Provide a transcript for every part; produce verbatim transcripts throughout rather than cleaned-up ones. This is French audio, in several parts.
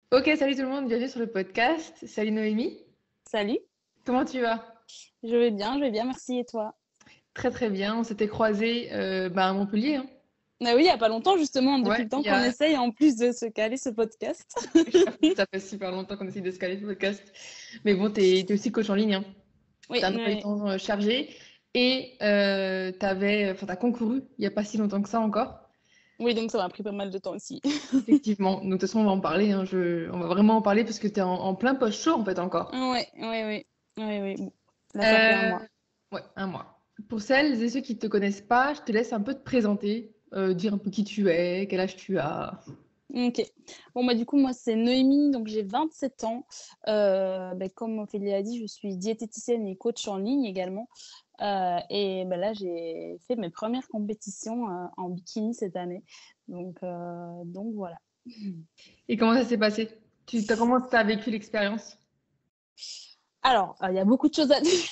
Ok, salut tout le monde, bienvenue sur le podcast. Salut Noémie, Salut, comment tu vas? je vais bien, je vais bien, merci. Et toi? Très très bien, on s'était croisés euh, bah, à Montpellier. Hein. Ah oui, il n'y a pas longtemps, justement, depuis Ouais, le il temps y qu'on a... essaye en plus de se caler ce podcast. ça fait super longtemps qu'on essaie de se caler le podcast. Mais bon, t'es t'es aussi coach en ligne, hein. Oui, T'as un emploi du oui, temps euh, chargé et euh, t'avais, enfin, t'as concouru il n'y a pas si longtemps que ça encore. oui, donc ça m'a pris pas mal de temps aussi. Effectivement, donc de toute façon on va en parler, hein. Je... on va vraiment en parler parce que t'es en, en plein post chaud en fait encore. Oui, oui, oui, oui, oui. Bon, là, ça fait un Euh, mois. ouais, un mois. Pour celles et ceux qui ne te connaissent pas, je te laisse un peu te présenter, euh, dire un peu qui tu es, quel âge tu as. Ok. Bon, bah, du coup, moi, c'est Noémie, donc j'ai vingt-sept ans. Euh, bah, comme Ophélie a dit, je suis diététicienne et coach en ligne également. Euh, et bah, là, j'ai fait mes premières compétitions euh, en bikini cette année. Donc, euh, donc voilà. Et comment ça s'est passé? Tu t'as, comment tu as vécu l'expérience? Alors, euh, il y a beaucoup de choses à dire.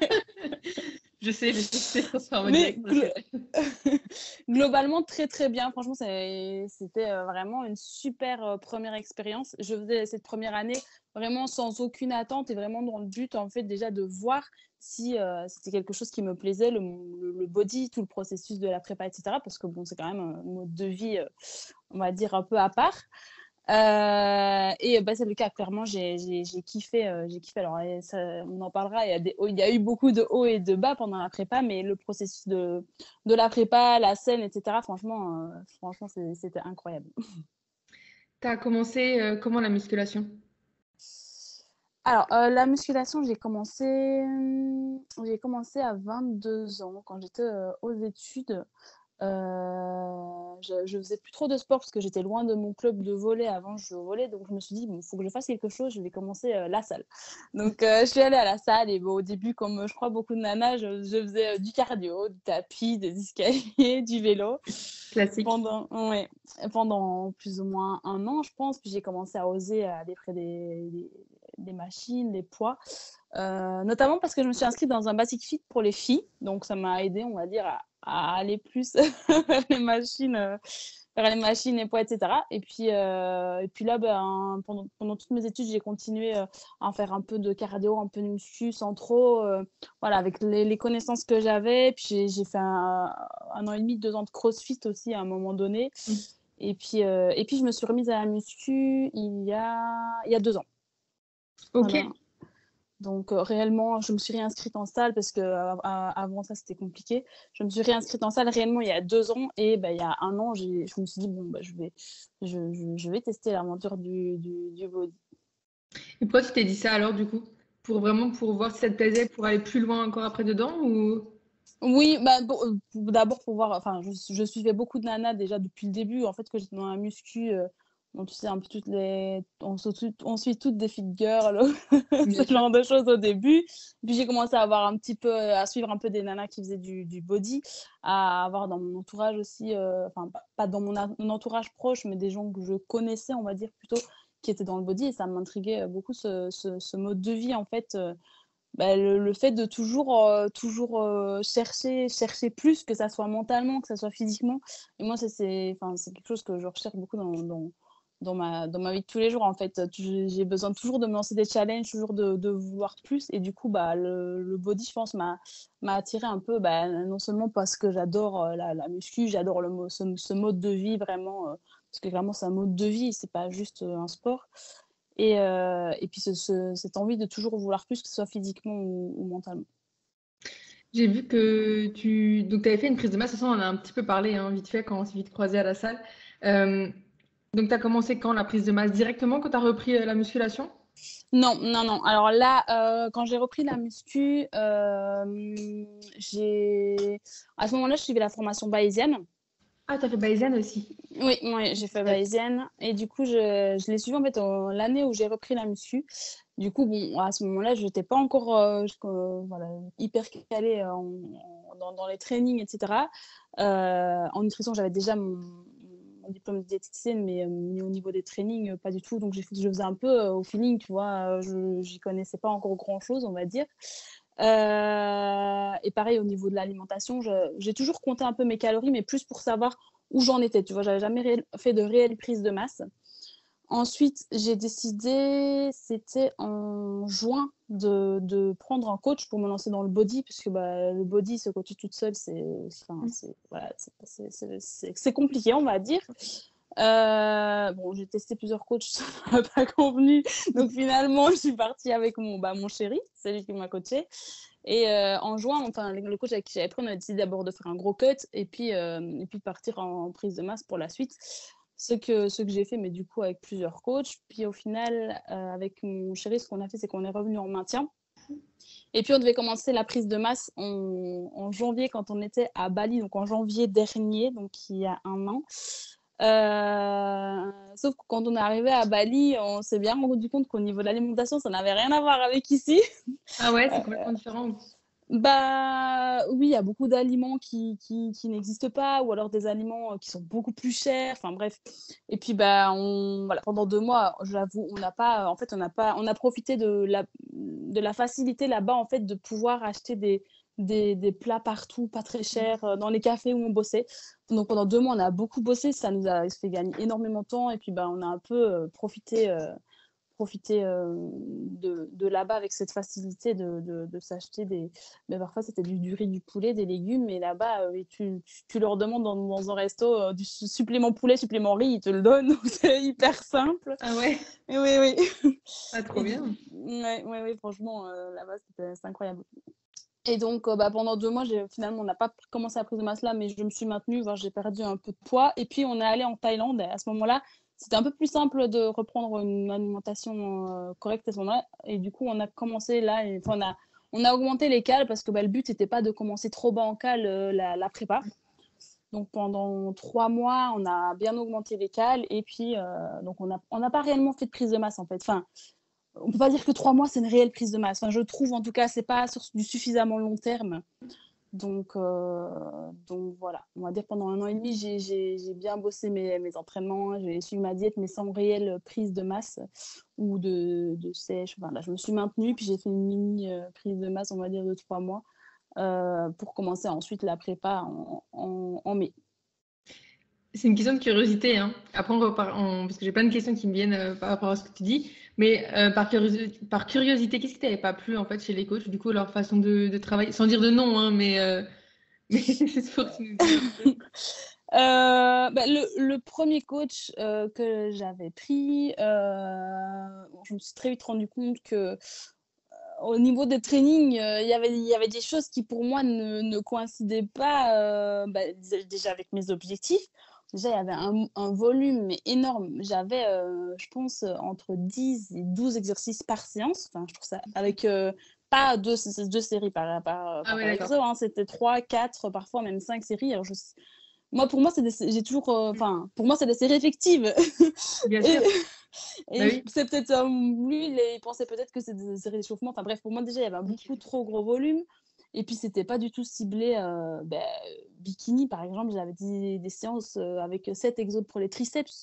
Je sais, je sais, on se fait en mode Mais direct. glo- globalement, très très bien. Franchement, c'est- c'était euh, vraiment une super euh, première expérience. Je faisais cette première année vraiment sans aucune attente et vraiment dans le but, en fait, déjà de voir si euh, c'était quelque chose qui me plaisait, le, le- le body, tout le processus de la prépa, et cetera. Parce que bon, c'est quand même un mode de vie, euh, on va dire, un peu à part. Euh, et bah, c'est le cas, clairement, j'ai, j'ai, j'ai kiffé. Euh, j'ai kiffé. Alors, et ça, on en parlera. Il y, a des hauts- il y a eu beaucoup de hauts et de bas pendant la prépa, mais le processus de, de la prépa, la scène, et cetera, franchement, euh, franchement c'est- c'était incroyable. Tu as commencé euh, comment la musculation? Alors, euh, la musculation, j'ai commencé, hum, j'ai commencé à vingt-deux ans, quand j'étais euh, aux études. Euh, je, je faisais plus trop de sport parce que j'étais loin de mon club de volley. Avant, je jouais au volley, donc je me suis dit, bon, faut que je fasse quelque chose, je vais commencer euh, la salle. Donc, euh, je suis allée à la salle et bon, au début, comme euh, je crois beaucoup de nanas, je, je faisais euh, du cardio, du tapis, des escaliers, du vélo Classique. pendant, ouais, pendant plus ou moins un an, je pense. Puis j'ai commencé à oser aller près des, des, des machines, des poids. Euh, notamment parce que je me suis inscrite dans un Basic Fit pour les filles. Donc, ça m'a aidé, on va dire, à, à aller plus vers les machines, euh, vers les machines, les poids, et cetera. Et puis, euh, et puis là, ben, pendant, pendant toutes mes études, j'ai continué euh, à en faire un peu de cardio, un peu de muscu, sans trop, euh, voilà, avec les, les connaissances que j'avais. Puis, j'ai, j'ai fait un, un an et demi, deux ans de CrossFit aussi à un moment donné. Mm. Et puis, euh, et puis je me suis remise à la muscu il y a, il y a deux ans. Ok. Voilà. Donc euh, réellement, je me suis réinscrite en salle parce que euh, avant ça, c'était compliqué. Je me suis réinscrite en salle réellement il y a deux ans et bah, il y a un an, j'ai, je me suis dit bon bah, je vais, je, je, je vais tester l'aventure du, du, du body. Et pourquoi tu t'es dit ça alors du coup? Pour vraiment pour voir si ça te plaisait, pour aller plus loin encore après dedans ou... Oui, bah, bon, euh, d'abord pour voir, enfin, je, je suivais beaucoup de nanas déjà depuis le début, en fait, que j'étais dans la muscu, euh, bon, tu sais, un peu toutes les, on, se- tout- on suit toutes des fit girls, Bien ce sûr. genre de choses au début. Puis j'ai commencé à avoir un petit peu, à suivre un peu des nanas qui faisaient du, du body, à avoir dans mon entourage aussi, euh, enfin, pas, pas dans mon, a- mon entourage proche, mais des gens que je connaissais, on va dire plutôt, qui étaient dans le body, et ça m'intriguait beaucoup ce, ce, ce mode de vie, en fait. euh, bah, le, le fait de toujours, euh, toujours euh, chercher, chercher plus, que ça soit mentalement, que ça soit physiquement. Et moi, ça, c'est, enfin, c'est quelque chose que je recherche beaucoup dans, dans, dans, ma, dans ma vie de tous les jours. En fait, Tu- j'ai besoin toujours de me lancer des challenges, toujours de, de vouloir plus. Et du coup, bah, le, le body, je pense, m'a, m'a attiré un peu, bah, non seulement parce que j'adore euh, la, la muscu, j'adore le, mo- ce, ce mode de vie vraiment, euh, parce que vraiment, c'est un mode de vie, c'est pas juste euh, un sport. Et, euh, et puis ce, ce, cette envie de toujours vouloir plus, que ce soit physiquement ou, ou mentalement. J'ai vu que tu donc avais fait une prise de masse, de toute façon on en a un petit peu parlé hein, vite fait quand on s'est vite croisé à la salle. Euh, donc tu as commencé quand la prise de masse? Directement quand tu as repris euh, la musculation? Non, non, non. Alors là, euh, quand j'ai repris la muscu, euh, j'ai... à ce moment-là, je suivais la formation bayésienne. Ah, tu as fait Bayesian aussi. Oui, ouais, j'ai fait bayésienne. Et du coup, je, je l'ai suivi en fait en- l'année où j'ai repris la muscu. Du coup, bon, à ce moment-là, je n'étais pas encore euh, je- euh, voilà, hyper calée en, en- dans, dans les trainings, et cetera. Euh, en nutrition, j'avais déjà mon, mon diplôme de diététicienne, mais, euh, mais au niveau des trainings, euh, pas du tout. Donc, j'ai fait- je faisais un peu euh, au feeling, tu vois. Euh, Je n'y connaissais pas encore grand-chose, on va dire. Euh, et pareil, au niveau de l'alimentation, je- j'ai toujours compté un peu mes calories, mais plus pour savoir où j'en étais. Tu vois, j'avais jamais réel- fait de réelle prise de masse. Ensuite, j'ai décidé, c'était en juin, de, de prendre un coach pour me lancer dans le body, puisque bah, le body, se coacher toute seule, c'est, enfin, Mm. c'est, voilà, c'est, c'est, c'est, c'est- c'est compliqué, on va dire. Euh, bon, j'ai testé plusieurs coachs, ça m'a pas convenu. Donc finalement, je suis partie avec mon, bah, mon chéri, c'est lui qui m'a coaché. Et euh, en juin, enfin, le le coach avec qui j'avais pris, on a décidé d'abord de faire un gros cut et puis, euh, et puis de partir en, en prise de masse pour la suite. Ce que, ce que j'ai fait, mais du coup avec plusieurs coachs. Puis au final, euh, avec mon chéri, ce qu'on a fait, c'est qu'on est revenu en maintien. Et puis on devait commencer la prise de masse en, en janvier quand on était à Bali, donc en janvier dernier, donc il y a un an. Euh, sauf que quand on est arrivé à Bali, on s'est bien rendu compte qu'au niveau de l'alimentation, ça n'avait rien à voir avec ici. Ah ouais, c'est Euh, complètement différent. Bah oui, il y a beaucoup d'aliments qui, qui, qui n'existent pas, ou alors des aliments euh, qui sont beaucoup plus chers. Enfin bref. Et puis bah on, voilà, pendant deux mois, j'avoue, on n'a pas, en fait, on n'a pas, on a profité de la, de la facilité là-bas en fait de pouvoir acheter des, des, des plats partout, pas très chers, euh, dans les cafés où on bossait. Donc pendant deux mois, on a beaucoup bossé, ça nous a fait gagner énormément de temps. Et puis bah on a un peu euh, profité. Euh, profiter euh, de, de là-bas avec cette facilité de, de, de s'acheter des... Mais parfois, c'était du, du riz, du poulet, des légumes. Mais là-bas, euh, tu, tu, tu leur demandes dans, dans un resto euh, du supplément poulet, supplément riz, ils te le donnent. Donc, c'est hyper simple. Ah ouais, Et oui, oui. ah, trop Et du... bien. ouais, ouais, ouais, franchement, euh, là-bas, c'était, c'est incroyable. Et donc, euh, bah, pendant deux mois, j'ai, finalement, on n'a pas commencé la prise de masse là, mais je me suis maintenue, voire j'ai perdu un peu de poids. Et puis, on est allé en Thaïlande. Et à ce moment-là, c'était un peu plus simple de reprendre une alimentation euh, correcte à ce moment-là. Et du coup, on a commencé là, et, enfin, on, a, on a augmenté les cales parce que bah, le but n'était pas de commencer trop bas en cales euh, la, la prépa. Donc, pendant trois mois, on a bien augmenté les cales. Et puis, euh, donc on n'a on n'a pas réellement fait de prise de masse en fait. Enfin, on peut pas dire que trois mois, c'est une réelle prise de masse. Enfin, je trouve, en tout cas, c'est pas sur du suffisamment long terme. Donc, euh, donc voilà, on va dire pendant un an et demi, j'ai, j'ai, j'ai bien bossé mes, mes entraînements, j'ai suivi ma diète, mais sans réelle prise de masse ou de, de sèche. Enfin, là, je me suis maintenue, puis j'ai fait une mini euh, prise de masse, on va dire, de trois mois euh, pour commencer ensuite la prépa en, en, en mai. C'est une question de curiosité, hein. Après, on repart en- parce que j'ai plein de questions qui me viennent euh, par rapport à ce que tu dis. Mais euh, par curiosité, par curiosité, qu'est-ce qui t'avait pas plu en fait chez les coachs, du coup, leur façon de, de travailler, sans dire de nom, hein, mais, euh, mais c'est pour que tu nous dises un peu. Euh, bah, le, le premier coach euh, que j'avais pris, euh, bon, je me suis très vite rendu compte que au niveau des trainings, euh, y avait, il y avait des choses qui pour moi ne, ne coïncidaient pas euh, bah, d- déjà avec mes objectifs. Déjà, il y avait un, un volume mais énorme. J'avais, euh, je pense, euh, entre dix et douze exercices par séance. Enfin, je trouve ça avec euh, pas deux, deux séries par, par, Ah par ouais, d'accord. exo, hein. C'était trois, quatre, parfois même cinq séries. Alors, je, moi, pour moi, c'est des, j'ai toujours, euh, enfin, pour moi, c'est des séries effectives. Bien Et, sûr. Bah et oui. c'est peut-être, euh, lui, il, il pensait peut-être que c'était des séries d'échauffement. Enfin bref, pour moi, déjà, il y avait un beaucoup Ok. trop gros volume. Et puis, c'était pas du tout ciblé. Euh, ben, bikini, par exemple, j'avais des, des séances euh, avec sept exos pour les triceps.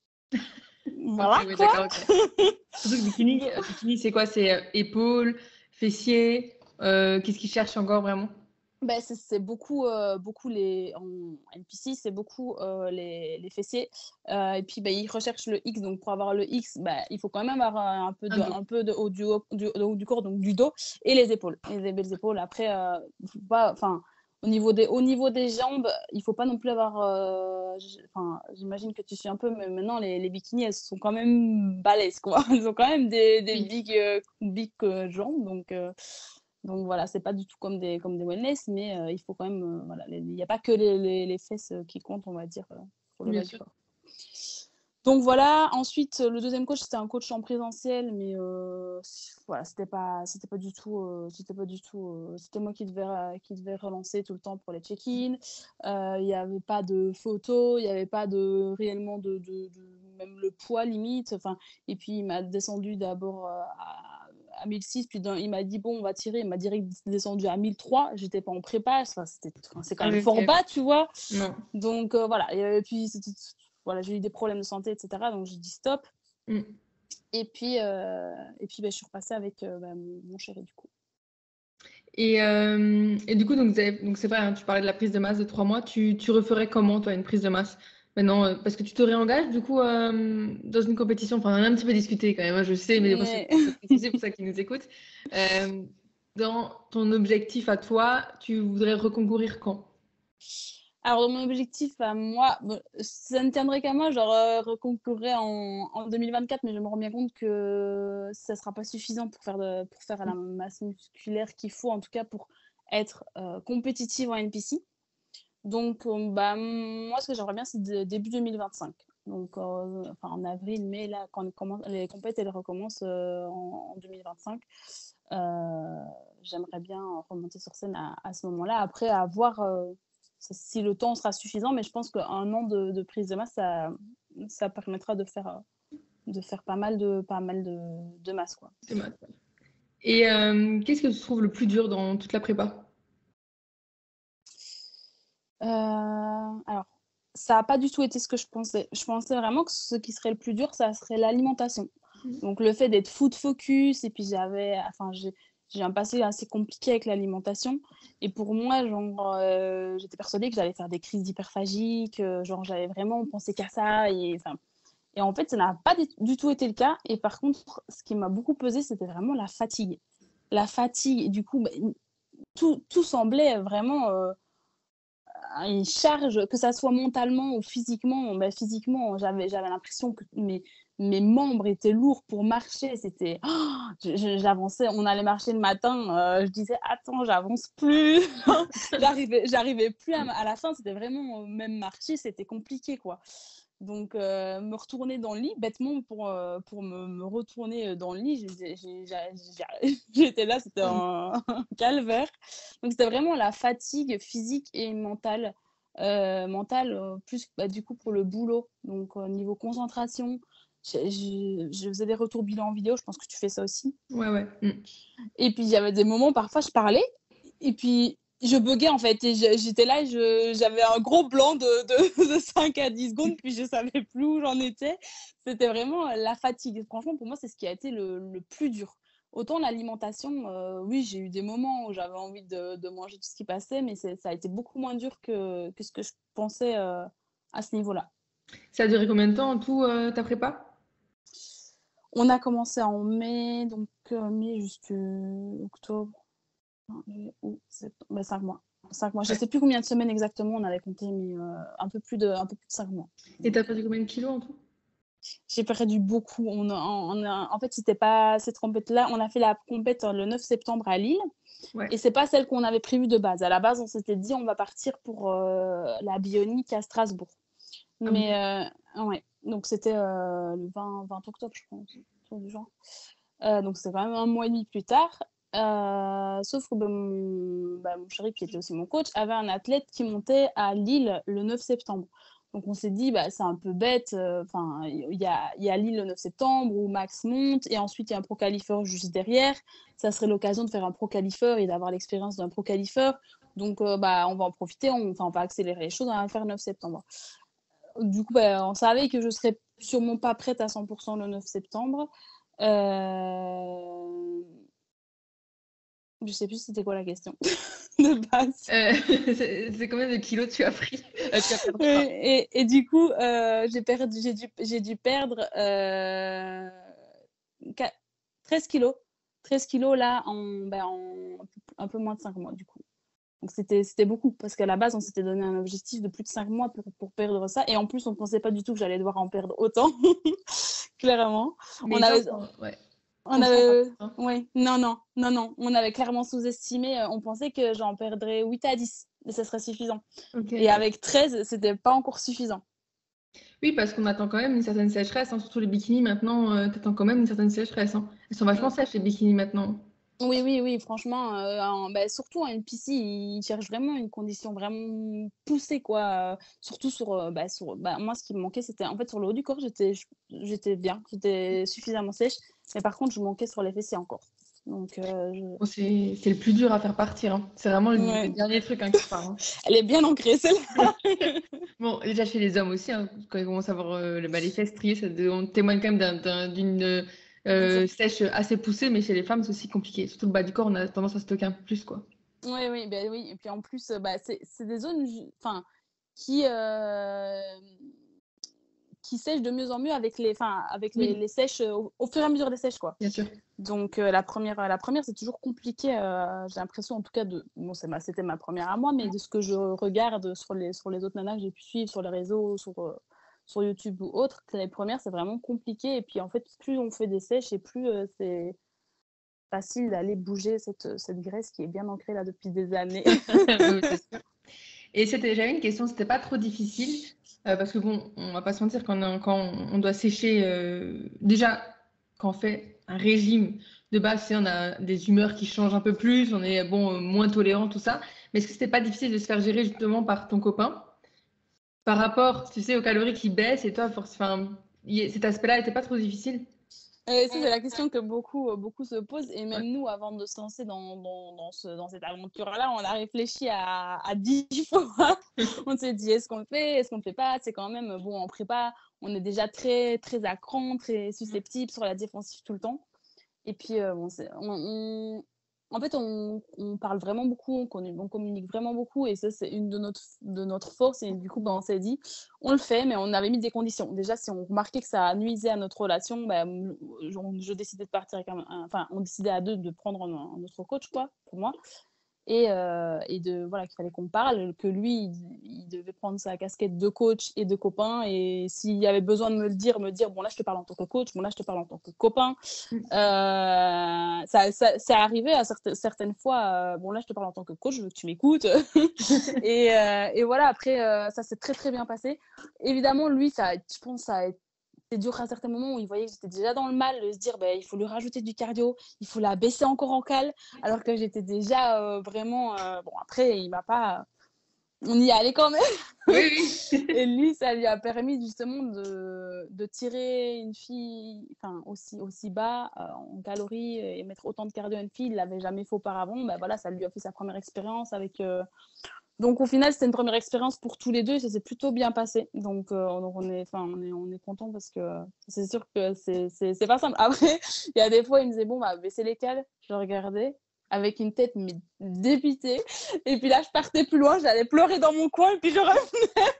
Ok, Voilà, oui, quoi. d'accord, ok. Surtout que bikini, euh, bikini, c'est quoi? C'est euh, épaules, fessiers. Euh, qu'est-ce qu'ils cherchent encore vraiment? Ben, c'est c'est beaucoup, euh, beaucoup les, en N P C, c'est beaucoup euh, les, les fessiers. Euh, et puis, ben, ils recherchent le X. Donc, pour avoir le X, ben, il faut quand même avoir un, un peu Un de, dos. un peu de haut du, haut- du, de haut du corps, donc du dos, et les épaules. Et les belles épaules. Après, euh, faut pas, enfin, au niveau des, au niveau des jambes, il faut pas non plus avoir. euh, j- Enfin, j'imagine que tu suis un peu, mais maintenant, les, les bikinis, elles sont quand même balèzes, quoi. Elles ont quand même des, des Oui. big, euh, big euh, jambes. Donc, euh, donc voilà, c'est pas du tout comme des, comme des wellness, mais euh, il faut quand même. Euh, voilà, il n'y a pas que les, les, les fesses euh, qui comptent, on va dire, euh, pour le Bien bas du sûr. corps. Donc voilà, ensuite, le deuxième coach, c'était un coach en présentiel, mais euh, voilà, c'était pas, c'était pas du tout. Euh, c'était pas du tout euh, c'était moi qui devais, euh, qui devais relancer tout le temps pour les check-in. Euh, Il n'y avait pas de photos, il n'y avait pas de réellement de, de, de- même le poids limite. Enfin, et puis il m'a descendu d'abord euh, à, à mille six, puis dans- il m'a dit bon, on va tirer. Il m'a direct descendu à mille trois. J'étais pas en prépa, enfin, c'était, enfin, c'est quand Ah même oui, fort ok. bas, tu vois. Non. Donc euh, voilà, et, puis c'était- voilà, j'ai eu des problèmes de santé, et cetera. Donc j'ai dit stop. Mm. Et puis, euh, et puis ben, je suis repassée avec euh, ben, mon, mon chéri du coup. Et, euh, et du coup, donc, vous avez- donc c'est vrai, hein, tu parlais de la prise de masse de trois mois. Tu, tu referais comment, toi, une prise de masse? Maintenant, euh, parce que tu te réengages du coup euh, dans une compétition. Enfin, on a un petit peu discuté quand même, hein, je sais, mais parce que Ouais. c'est pour ça qu'ils nous écoutent. Euh, dans ton objectif à toi, tu voudrais reconcourir quand? Alors, mon objectif à moi, bon, ça ne tiendrait qu'à moi, genre euh, reconcourir en, en deux mille vingt-quatre, mais je me rends bien compte que ça ne sera pas suffisant pour faire, de, pour faire la masse musculaire qu'il faut, en tout cas pour être euh, compétitive en N P C. Donc, euh, bah, moi, ce que j'aimerais bien, c'est de- début deux mille vingt-cinq. Donc, euh, enfin, en avril, mai, là, quand on commence, les compétitions, elles recommencent euh, en, en deux mille vingt-cinq. Euh, J'aimerais bien remonter sur scène à, à ce moment-là. Après, à voir euh, si le temps sera suffisant, mais je pense qu'un an de, de prise de masse, ça, ça permettra de faire, de faire pas mal de, pas mal de, de masse, quoi. C'est mal. Et euh, qu'est-ce que tu trouves le plus dur dans toute la prépa? Euh, alors, ça n'a pas du tout été ce que je pensais. Je pensais vraiment que ce qui serait le plus dur, ça serait l'alimentation. Donc, le fait d'être food focus, et puis j'avais, enfin, j'ai, j'ai un passé assez compliqué avec l'alimentation. Et pour moi, genre, euh, j'étais persuadée que j'allais faire des crises d'hyperphagie, que genre, j'avais vraiment pensé qu'à ça. Et, enfin, et en fait, ça n'a pas du, du tout été le cas. Et par contre, ce qui m'a beaucoup pesé, c'était vraiment la fatigue. La fatigue, et du coup, bah, tout, tout semblait vraiment. Euh, une charge, que ça soit mentalement ou physiquement. Ben, physiquement, j'avais, j'avais l'impression que mes, mes membres étaient lourds pour marcher. C'était, oh, je- je- j'avançais, on allait marcher le matin, euh, je disais, attends, j'avance plus. j'arrivais, j'arrivais plus à, à la fin, c'était vraiment, euh, même marcher, c'était compliqué, quoi. Donc, euh, me retourner dans le lit, bêtement, pour, euh, pour me, me retourner dans le lit, j'ai- j'ai- j'ai- j'étais là, c'était un, un calvaire. Donc, c'était vraiment la fatigue physique et mentale. Euh, mentale, euh, plus bah, du coup pour le boulot. Donc, au niveau concentration, je, je- je faisais des retours bilan en vidéo, je pense que tu fais ça aussi. Ouais, ouais. Mm. Et puis, il y avait des moments, parfois, je parlais, et puis je buguais en fait. Et je- j'étais là, et je- j'avais un gros blanc de, de, de cinq à dix secondes, puis je savais plus où j'en étais. C'était vraiment la fatigue. Franchement, pour moi, c'est ce qui a été le, le plus dur. Autant l'alimentation, euh, oui, j'ai eu des moments où j'avais envie de, de manger tout ce qui passait, mais c'est- ça a été beaucoup moins dur que, que ce que je pensais euh, à ce niveau-là. Ça a duré combien de temps en tout euh, ta prépa? On a commencé en mai, donc euh, mai jusqu'à octobre. Ou septembre, bah, cinq mois. Cinq mois. Je ne Ouais. sais plus combien de semaines exactement on avait compté, mais euh, un, peu plus de, un peu plus de cinq mois. Et t'as Donc, euh, perdu combien de kilos en tout? j'ai perdu beaucoup. On a, on a, en fait, c'était pas cette compète-là. On a fait la compète le neuf septembre à Lille. Ouais. Et c'est pas celle qu'on avait prévue de base. À la base, on s'était dit on va partir pour euh, la bionique à Strasbourg. Ah oui. Mais euh, ouais, donc c'était euh, le vingt, vingt octobre, je pense, autour du genre. Euh, donc c'est quand même un mois et demi plus tard. Euh, sauf que ben, mon, bah, mon chéri, qui était aussi mon coach, avait un athlète qui montait à Lille le neuf septembre. Donc on s'est dit, bah, c'est un peu bête. Enfin, euh, il y a, y a Lille le neuf septembre où Max monte et ensuite il y a un pro-qualifeur juste derrière. Ça serait l'occasion de faire un pro-qualifeur et d'avoir l'expérience d'un pro-qualifeur. Donc euh, bah, on va en profiter, on, on va accélérer les choses, on va faire le neuf septembre. Du coup, bah, on savait que je serais sûrement pas prête à cent pour cent le neuf septembre. Euh... Je sais plus c'était quoi la question de base. Euh, c'est c'est combien de kilos tu as pris? Euh, tu as perdu, pardon. Et, et, et du coup, euh, j'ai, perdu, j'ai, dû, j'ai dû perdre euh, treize kilos. treize kilos là en, ben, en un peu moins de cinq mois du coup. Donc c'était, c'était beaucoup parce qu'à la base, on s'était donné un objectif de plus de cinq mois pour, pour perdre ça. Et en plus, on ne pensait pas du tout que j'allais devoir en perdre autant, clairement. Mais On les gens avait, sont ouais, on conscients par avait, ça, hein. oui, non, non, non, non. On avait clairement sous-estimé. On pensait que j'en perdrais huit à dix et ça serait suffisant. Ok. Et avec treize, c'était pas encore suffisant. Oui, parce qu'on attend quand même une certaine sécheresse, hein, surtout les bikinis maintenant, euh, t'attends quand même une certaine sécheresse, hein. Elles sont vachement Mm. sèches les bikinis maintenant. Oui, oui, oui, franchement, euh, en- bah, surtout en N P C, ils cherchent vraiment une condition vraiment poussée, quoi. Euh, surtout sur, euh, bah, sur bah, moi, ce qui me manquait, c'était en fait sur le haut du corps, j'étais, j'étais bien, j'étais suffisamment sèche, mais par contre, je manquais sur les fessiers encore. Donc, euh, je- Bon, c'est c'est le plus dur à faire partir, hein. C'est vraiment le, le ouais. dernier truc hein, qui part, hein. Elle est bien ancrée, celle-là. Bon, déjà chez les hommes aussi, hein, quand ils commencent à avoir euh, le- bah, les fesses striées, ça on témoigne quand même d'un- d'un- d'une euh, sèche assez poussée, mais chez les femmes, c'est aussi compliqué. Surtout le bas du corps, on a tendance à stocker un peu plus, quoi. Oui, oui, ben oui. Et puis en plus, euh, bah, c'est c'est des zones, ju- enfin, qui, euh, qui sèche de mieux en mieux avec les, enfin, avec les, Oui, les sèches euh, au, au fur et à mesure des sèches, quoi. bien sûr. Donc euh, la première, la première c'est toujours compliqué. euh, j'ai l'impression, en tout cas, de, bon, c'est ma, c'était ma première à moi, mais de ce que je regarde sur les, sur les autres nanas que j'ai pu suivre sur les réseaux, sur, euh, sur YouTube ou autres, que les premières, c'est vraiment compliqué. Et puis en fait, plus on fait des sèches et plus euh, c'est facile d'aller bouger cette, cette graisse qui est bien ancrée là depuis des années. Oui, c'est sûr. Et c'était, j'avais une question, c'était pas trop difficile, euh, parce que bon, on va pas se mentir, quand on, quand on doit sécher, euh, déjà, quand on fait un régime de base, c'est on a des humeurs qui changent un peu plus, on est bon, euh, moins tolérant, tout ça. Mais est-ce que c'était pas difficile de se faire gérer justement par ton copain par rapport, tu sais, aux calories qui baissent et toi, force, enfin, y- cet aspect-là était pas trop difficile? Euh, ça, c'est la question que beaucoup, euh, beaucoup se posent. Et Ouais. même nous, avant de se lancer dans, dans, dans, ce, dans cette aventure-là, on a réfléchi à, à dix fois. On s'est dit, est-ce qu'on le fait, est-ce qu'on le fait pas? C'est quand même, bon, en prépa, on est déjà très, très à cran, très susceptible sur la défensive tout le temps. Et puis, euh, bon, c'est- on, on- en fait, on, on parle vraiment beaucoup, on, communique, on communique vraiment beaucoup, et ça, c'est une de notre, de notre force. Et du coup, ben, on s'est dit, on le fait, mais on avait mis des conditions. Déjà, si on remarquait que ça nuisait à notre relation, ben, je, je décidais de partir avec un, un- enfin, on décidait à deux de prendre un, un autre coach, quoi, pour moi. Et, euh, et de voilà qu'il fallait qu'on parle, que lui il, il devait prendre sa casquette de coach et de copain, et s'il y avait besoin de me le dire, me dire bon là je te parle en tant que coach, bon là je te parle en tant que copain. Euh, ça, ça c'est arrivé à certaines, certaines fois, euh, bon là je te parle en tant que coach, je veux que tu m'écoutes. et, euh, et voilà, après euh, ça s'est très très bien passé. Évidemment lui ça, je pense ça a été c'est dur à un certain moment où il voyait que j'étais déjà dans le mal, de se dire bah, il faut lui rajouter du cardio, il faut la baisser encore en cale, alors que j'étais déjà euh, vraiment. Euh, bon, après, il m'a pas. On y allait quand même. Oui, Et oui. lui, ça lui a permis justement de, de tirer une fille enfin, aussi, aussi bas euh, en calories et mettre autant de cardio à une fille. Il ne l'avait jamais fait auparavant. Ben, voilà, ça lui a fait sa première expérience avec. Euh, donc au final, c'était une première expérience pour tous les deux et ça s'est plutôt bien passé. Donc, euh, donc on est, enfin, on est, on est content parce que c'est sûr que c'est, c'est, c'est pas simple. Après, il y a des fois, il me disait bon, bah baisser les cales. Je regardais avec une tête mais dépitée. Et puis là, je partais plus loin, j'allais pleurer dans mon coin et puis je revenais.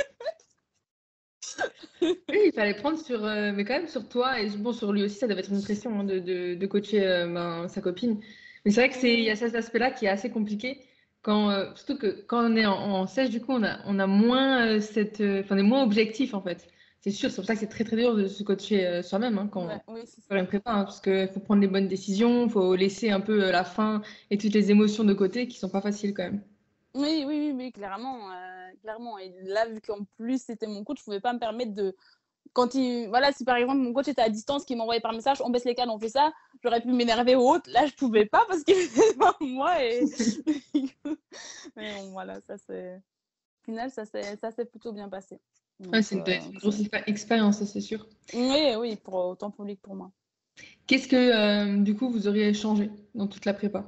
Oui, il fallait prendre sur, euh, mais quand même sur toi et bon sur lui aussi, ça devait être une pression hein, de, de, de coacher euh, ben, sa copine. Mais c'est vrai que c'est, il y a cet aspect-là qui est assez compliqué quand, euh, surtout que quand on est en, en sèche, du coup, on a, on a moins euh, cette, euh, enfin, on est moins objectif en fait. C'est sûr, c'est pour ça que c'est très très dur de se coacher euh, soi-même hein, quand Ouais, oui, c'est on ça. une prépa, hein, parce qu'il faut prendre les bonnes décisions, il faut laisser un peu euh, la faim et toutes les émotions de côté qui sont pas faciles quand même. Oui, oui, oui, oui, clairement, euh, clairement. Et là, vu qu'en plus c'était mon coach, je pouvais pas me permettre de, quand il, voilà, si par exemple mon coach était à distance, qui m'envoyait par message, on baisse les cannes, on fait ça, j'aurais pu m'énerver ou autre. Là, je pouvais pas parce qu'il était devant moi et, mais bon, voilà, ça c'est, au final, ça s'est, ça s'est plutôt bien passé. Ouais, Donc, c'est une, euh, une grosse c'est- expé- expérience, ça, c'est sûr. oui, oui, pour autant pour lui que pour moi. Qu'est-ce que euh, du coup vous auriez changé dans toute la prépa?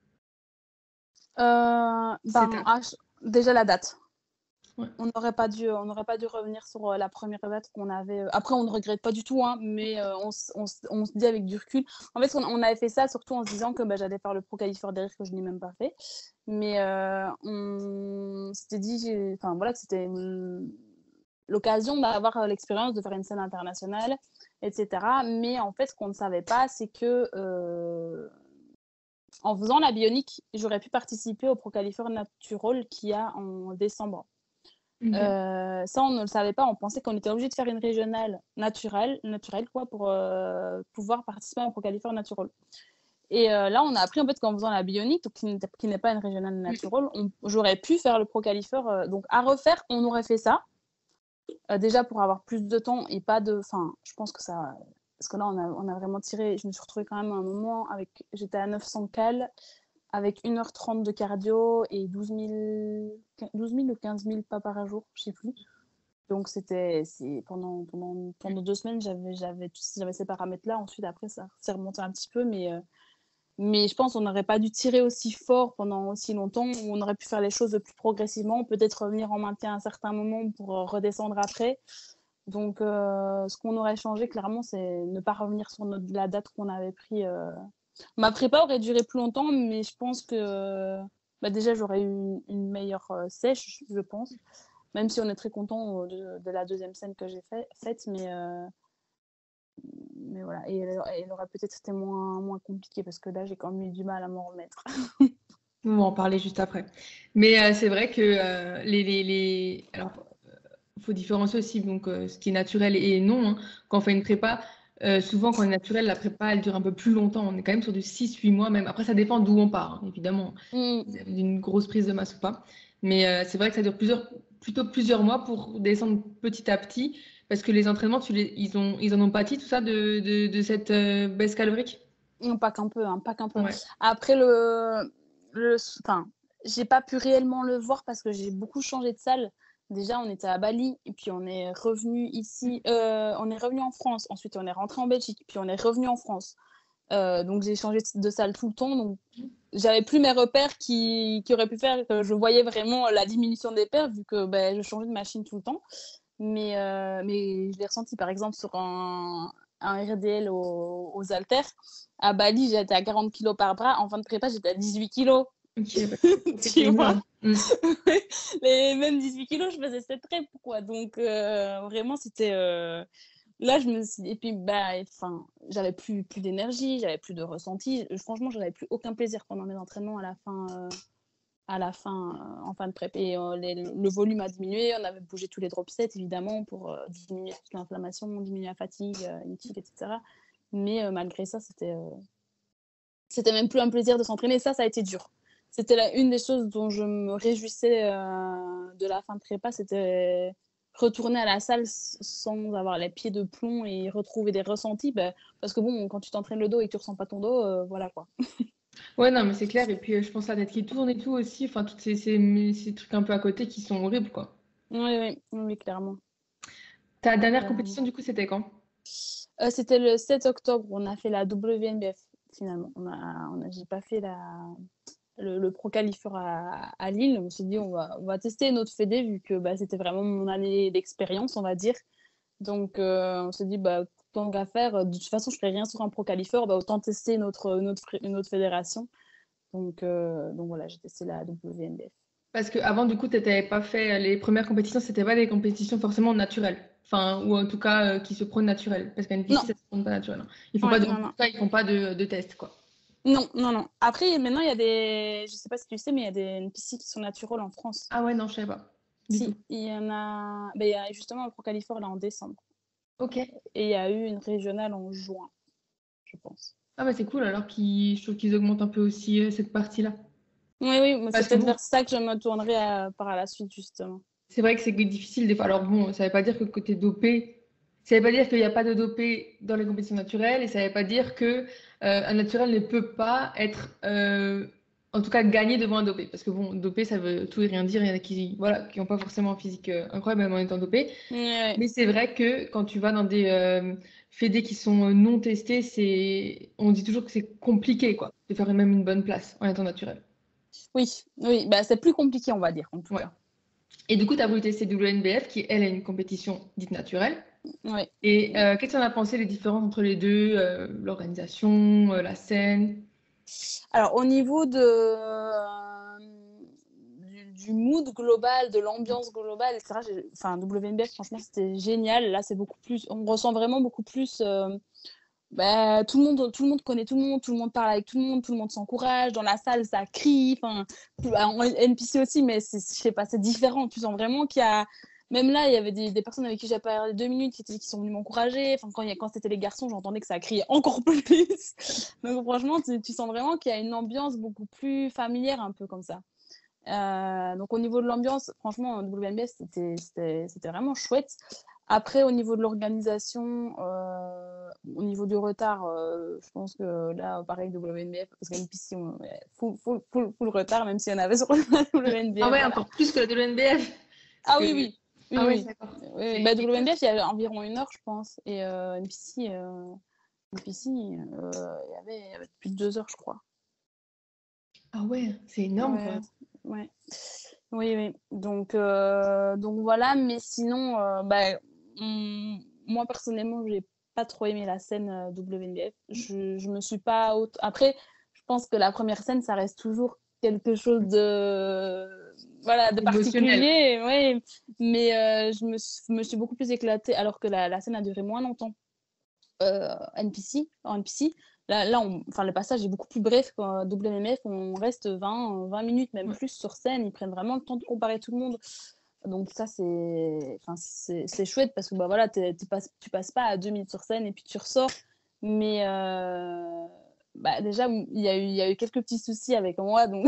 Euh, C'est ben, un... ah, je- déjà la date. Ouais. On n'aurait pas dû, on n'aurait pas dû revenir sur euh, la première date qu'on avait. euh, Après, on ne regrette pas du tout, hein, mais euh, on, s- on s- on se dit avec du recul. En fait, on, on avait fait ça surtout en se disant que bah, j'allais faire le pro qualifieur derrière que je n'ai même pas fait. Mais euh, on s'était dit, j'ai- enfin voilà, que c'était une- l'occasion d'avoir euh, l'expérience de faire une scène internationale, et cetera. Mais en fait, ce qu'on ne savait pas, c'est que euh, en faisant la bionique, j'aurais pu participer au pro qualifieur natural qu'il y a en décembre. Ok. Euh, ça, on ne le savait pas. On pensait qu'on était obligé de faire une régionale naturelle, naturelle quoi, pour euh, pouvoir participer à un Pro Qualifier Natural. Et euh, là, on a appris en fait qu'en faisant la bionique, donc, qui, n'est, qui n'est pas une régionale naturelle, on, j'aurais pu faire le Pro Qualifier. Euh, donc à refaire, on aurait fait ça. Euh, déjà pour avoir plus de temps et pas de. Enfin, je pense que ça. Parce que là, on a, on a vraiment tiré. Je me suis retrouvée quand même à un moment avec. J'étais à neuf cents cales avec une heure trente de cardio et douze mille, douze mille ou quinze mille pas par jour, je sais plus. Donc, c'était c'est, pendant, pendant, pendant deux semaines, j'avais, j'avais, j'avais ces paramètres-là. Ensuite, après, ça s'est remonté un petit peu. Mais, euh, mais je pense qu'on n'aurait pas dû tirer aussi fort pendant aussi longtemps. Ou on aurait pu faire les choses plus progressivement. Peut-être revenir en maintien à un certain moment pour euh, redescendre après. Donc, euh, ce qu'on aurait changé, clairement, c'est ne pas revenir sur notre, la date qu'on avait pris. Euh... Ma prépa aurait duré plus longtemps, mais je pense que bah, déjà, j'aurais eu une, une meilleure euh, sèche, je pense. même si on est très content de, de la deuxième scène que j'ai fait, faite, mais, euh, mais voilà. Et elle, elle aurait peut-être été moins, moins compliquée parce que là, j'ai quand même eu du mal à m'en remettre. On va en parler juste après. Mais euh, c'est vrai que euh, les, les, les... Alors, il faut différencier aussi donc, euh, ce qui est naturel et non, hein. Quand on fait une prépa, euh, souvent quand on est naturel, la prépa, elle dure un peu plus longtemps. On est quand même sur du six huit mois même. Après, ça dépend d'où on part, hein, évidemment. Mm. Vous avez une grosse prise de masse ou pas. Mais euh, c'est vrai que ça dure plusieurs, plutôt plusieurs mois pour descendre petit à petit. Parce que les entraînements, tu les, ils, ont, ils en ont pâti, tout ça, de, de, de cette euh, baisse calorique? Non, pas qu'un peu, hein, pas qu'un peu. Ouais. Après, le, le, enfin, j'ai pas pu réellement le voir parce que j'ai beaucoup changé de salle. Déjà, on était à Bali, et puis on est revenu ici, euh, on est revenu en France. Ensuite, on est rentré en Belgique, puis on est revenu en France. Euh, donc, j'ai changé de salle tout le temps. Donc, j'avais plus mes repères qui, qui auraient pu faire que je voyais vraiment la diminution des paires vu que ben, je changeais de machine tout le temps. Mais, euh, mais je l'ai ressenti par exemple sur un, un R D L aux, aux haltères. À Bali, j'étais à quarante kilos par bras. En fin de prépa, j'étais à dix-huit kilos. Ok, bah, c'est Tu vois, énorme. Mm. les mêmes dix-huit kilos, je faisais sept reps, quoi. Donc, euh, vraiment, c'était. Euh... Là, je me suis. Et puis, bah, enfin, j'avais plus, plus d'énergie, j'avais plus de ressenti. Franchement, j'avais plus aucun plaisir pendant mes entraînements à la fin. Euh à la fin, euh, en fin de prep. Et euh, les, le volume a diminué. On avait bougé tous les drop sets, évidemment, pour euh, diminuer toute l'inflammation, diminuer la fatigue, euh, une tique, et cetera. Mais euh, malgré ça, c'était, euh, c'était même plus un plaisir de s'entraîner. Ça, ça a été dur. C'était la, une des choses dont je me réjouissais euh, de la fin de prépa, c'était retourner à la salle sans avoir les pieds de plomb et retrouver des ressentis. Bah, parce que bon, quand tu t'entraînes le dos et que tu ressens pas ton dos, euh, voilà quoi. Ouais, non, mais c'est clair. Et puis, euh, je pense à la tête qui tourne et tout aussi. Enfin, tous ces, ces, ces trucs un peu à côté qui sont horribles, quoi. Oui, oui, oui, clairement. Ta dernière clairement. compétition, du coup, c'était quand? Euh, c'était le sept octobre, on a fait la W N B F finalement. On a, on a, j'ai pas fait la, le, le Pro Qualifier à, à Lille. On s'est dit, on va, on va tester notre fédé vu que bah, c'était vraiment mon année d'expérience, on va dire. Donc, euh, on s'est dit, bah, tant qu'à faire, de toute façon, je ne ferai rien sur un Pro Qualifier, bah, autant tester notre, notre, notre fédération. Donc, euh, donc voilà, j'ai testé la W N B F. Parce qu'avant, du coup, tu n'avais pas fait les premières compétitions, c'était pas des compétitions forcément naturelles. Enfin, ou en tout cas, euh, qui se prônent naturelles. Parce qu'à N P C, Non, ça se prône pas naturel, hein. Ils font ouais, pas de, en non, tout non. cas, ils font pas de, de tests, quoi. Non, non, non. Après, maintenant, il y a des. Je sais pas si tu sais, mais il y a des N P C qui sont naturels en France. Ah ouais, non, je savais pas. Du tout. Si, il y en a. Ben, il y a justement le Pro Califor là en décembre. Ok. Et il y a eu une régionale en juin, je pense. Ah bah c'est cool, alors qu'ils, je trouve qu'ils augmentent un peu aussi euh, cette partie-là. Oui, oui, mais c'est Parce que peut-être bon, vers ça que je me tournerai à- par la suite, justement. c'est vrai que c'est difficile des fois. Alors bon, ça veut pas dire que côté dopé, ça veut pas dire qu'il n'y a pas de dopé dans les compétitions naturelles et ça veut pas dire que euh, un naturel ne peut pas être, euh, en tout cas, gagné devant un dopé. Parce que bon, dopé, ça veut tout et rien dire. Il y en a qui, voilà, qui n'ont pas forcément un physique euh, incroyable même en étant dopé. Ouais. Mais c'est vrai que quand tu vas dans des euh, fédés qui sont non testés, c'est, on dit toujours que c'est compliqué, quoi, de faire même une bonne place en étant naturel. Oui, oui, bah, c'est plus compliqué, on va dire, en tout Ouais. cas. Et du coup, tu as voulu tester W N B F, qui, elle, est une compétition dite naturelle. Oui. Et euh, qu'est-ce qu'on a pensé les différences entre les deux, euh, l'organisation, euh, la scène? Alors, au niveau de, euh, du, du mood global, de l'ambiance globale, et cetera, j'ai- enfin, W N B F, franchement, c'était génial. Là, c'est beaucoup plus, on ressent vraiment beaucoup plus. Euh, bah, tout le monde, tout le monde connaît tout le monde, tout le monde parle avec tout le monde, tout le monde s'encourage. Dans la salle, ça crie. Enfin, en N P C aussi, mais c'est, je sais pas, c'est différent. Tu sens vraiment qu'il y a. Même là, il y avait des, des personnes avec qui j'ai parlé deux minutes qui, étaient, qui sont venues m'encourager. Enfin, quand, il y a- quand c'était les garçons, j'entendais que ça criait encore plus. Donc, franchement, tu, tu sens vraiment qu'il y a une ambiance beaucoup plus familière, un peu comme ça. Euh, donc, au niveau de l'ambiance, franchement, W N B S, c'était, c'était, c'était vraiment chouette. Après, au niveau de l'organisation, euh, au niveau du retard, euh, je pense que là, pareil, W N B F, parce qu'N P C, on est full, full, full, full retard, même s'il y en avait sur la Ah W N B F, ouais, voilà. encore plus que la W N B F. Parce Ah que... oui, oui, oui, Ah ouais, oui. d'accord. Oui, oui. C'est Bah, quelque chose. W N B F, il y avait environ une heure, je pense, et euh, N P C, euh, N P C euh, il, y avait, il y avait plus de deux heures, je crois. Ah ouais, c'est énorme quand Ouais, même. ouais. Oui, oui. Donc, euh, donc voilà, mais sinon, euh, bah, on- moi personnellement, j'ai pas trop aimé la scène euh, W N B F. Je, je me suis pas. Autre... Après, je pense que la première scène, ça reste toujours quelque chose de. voilà, de émotionnel. particulier, ouais. Mais euh, je me, suis- me suis beaucoup plus éclatée alors que la, la scène a duré moins longtemps. Euh, N P C, en N P C, là, là on, enfin, le passage est beaucoup plus bref qu'en W M F, on reste vingt, vingt minutes, même Ouais. plus sur scène, ils prennent vraiment le temps de comparer tout le monde. Donc ça, c'est, enfin, c'est, c'est chouette parce que bah, voilà, t'es- t'es pas- tu passes pas à deux minutes sur scène et puis tu ressors. Mais euh, bah, déjà, il y a eu, il y a eu quelques petits soucis avec moi. Donc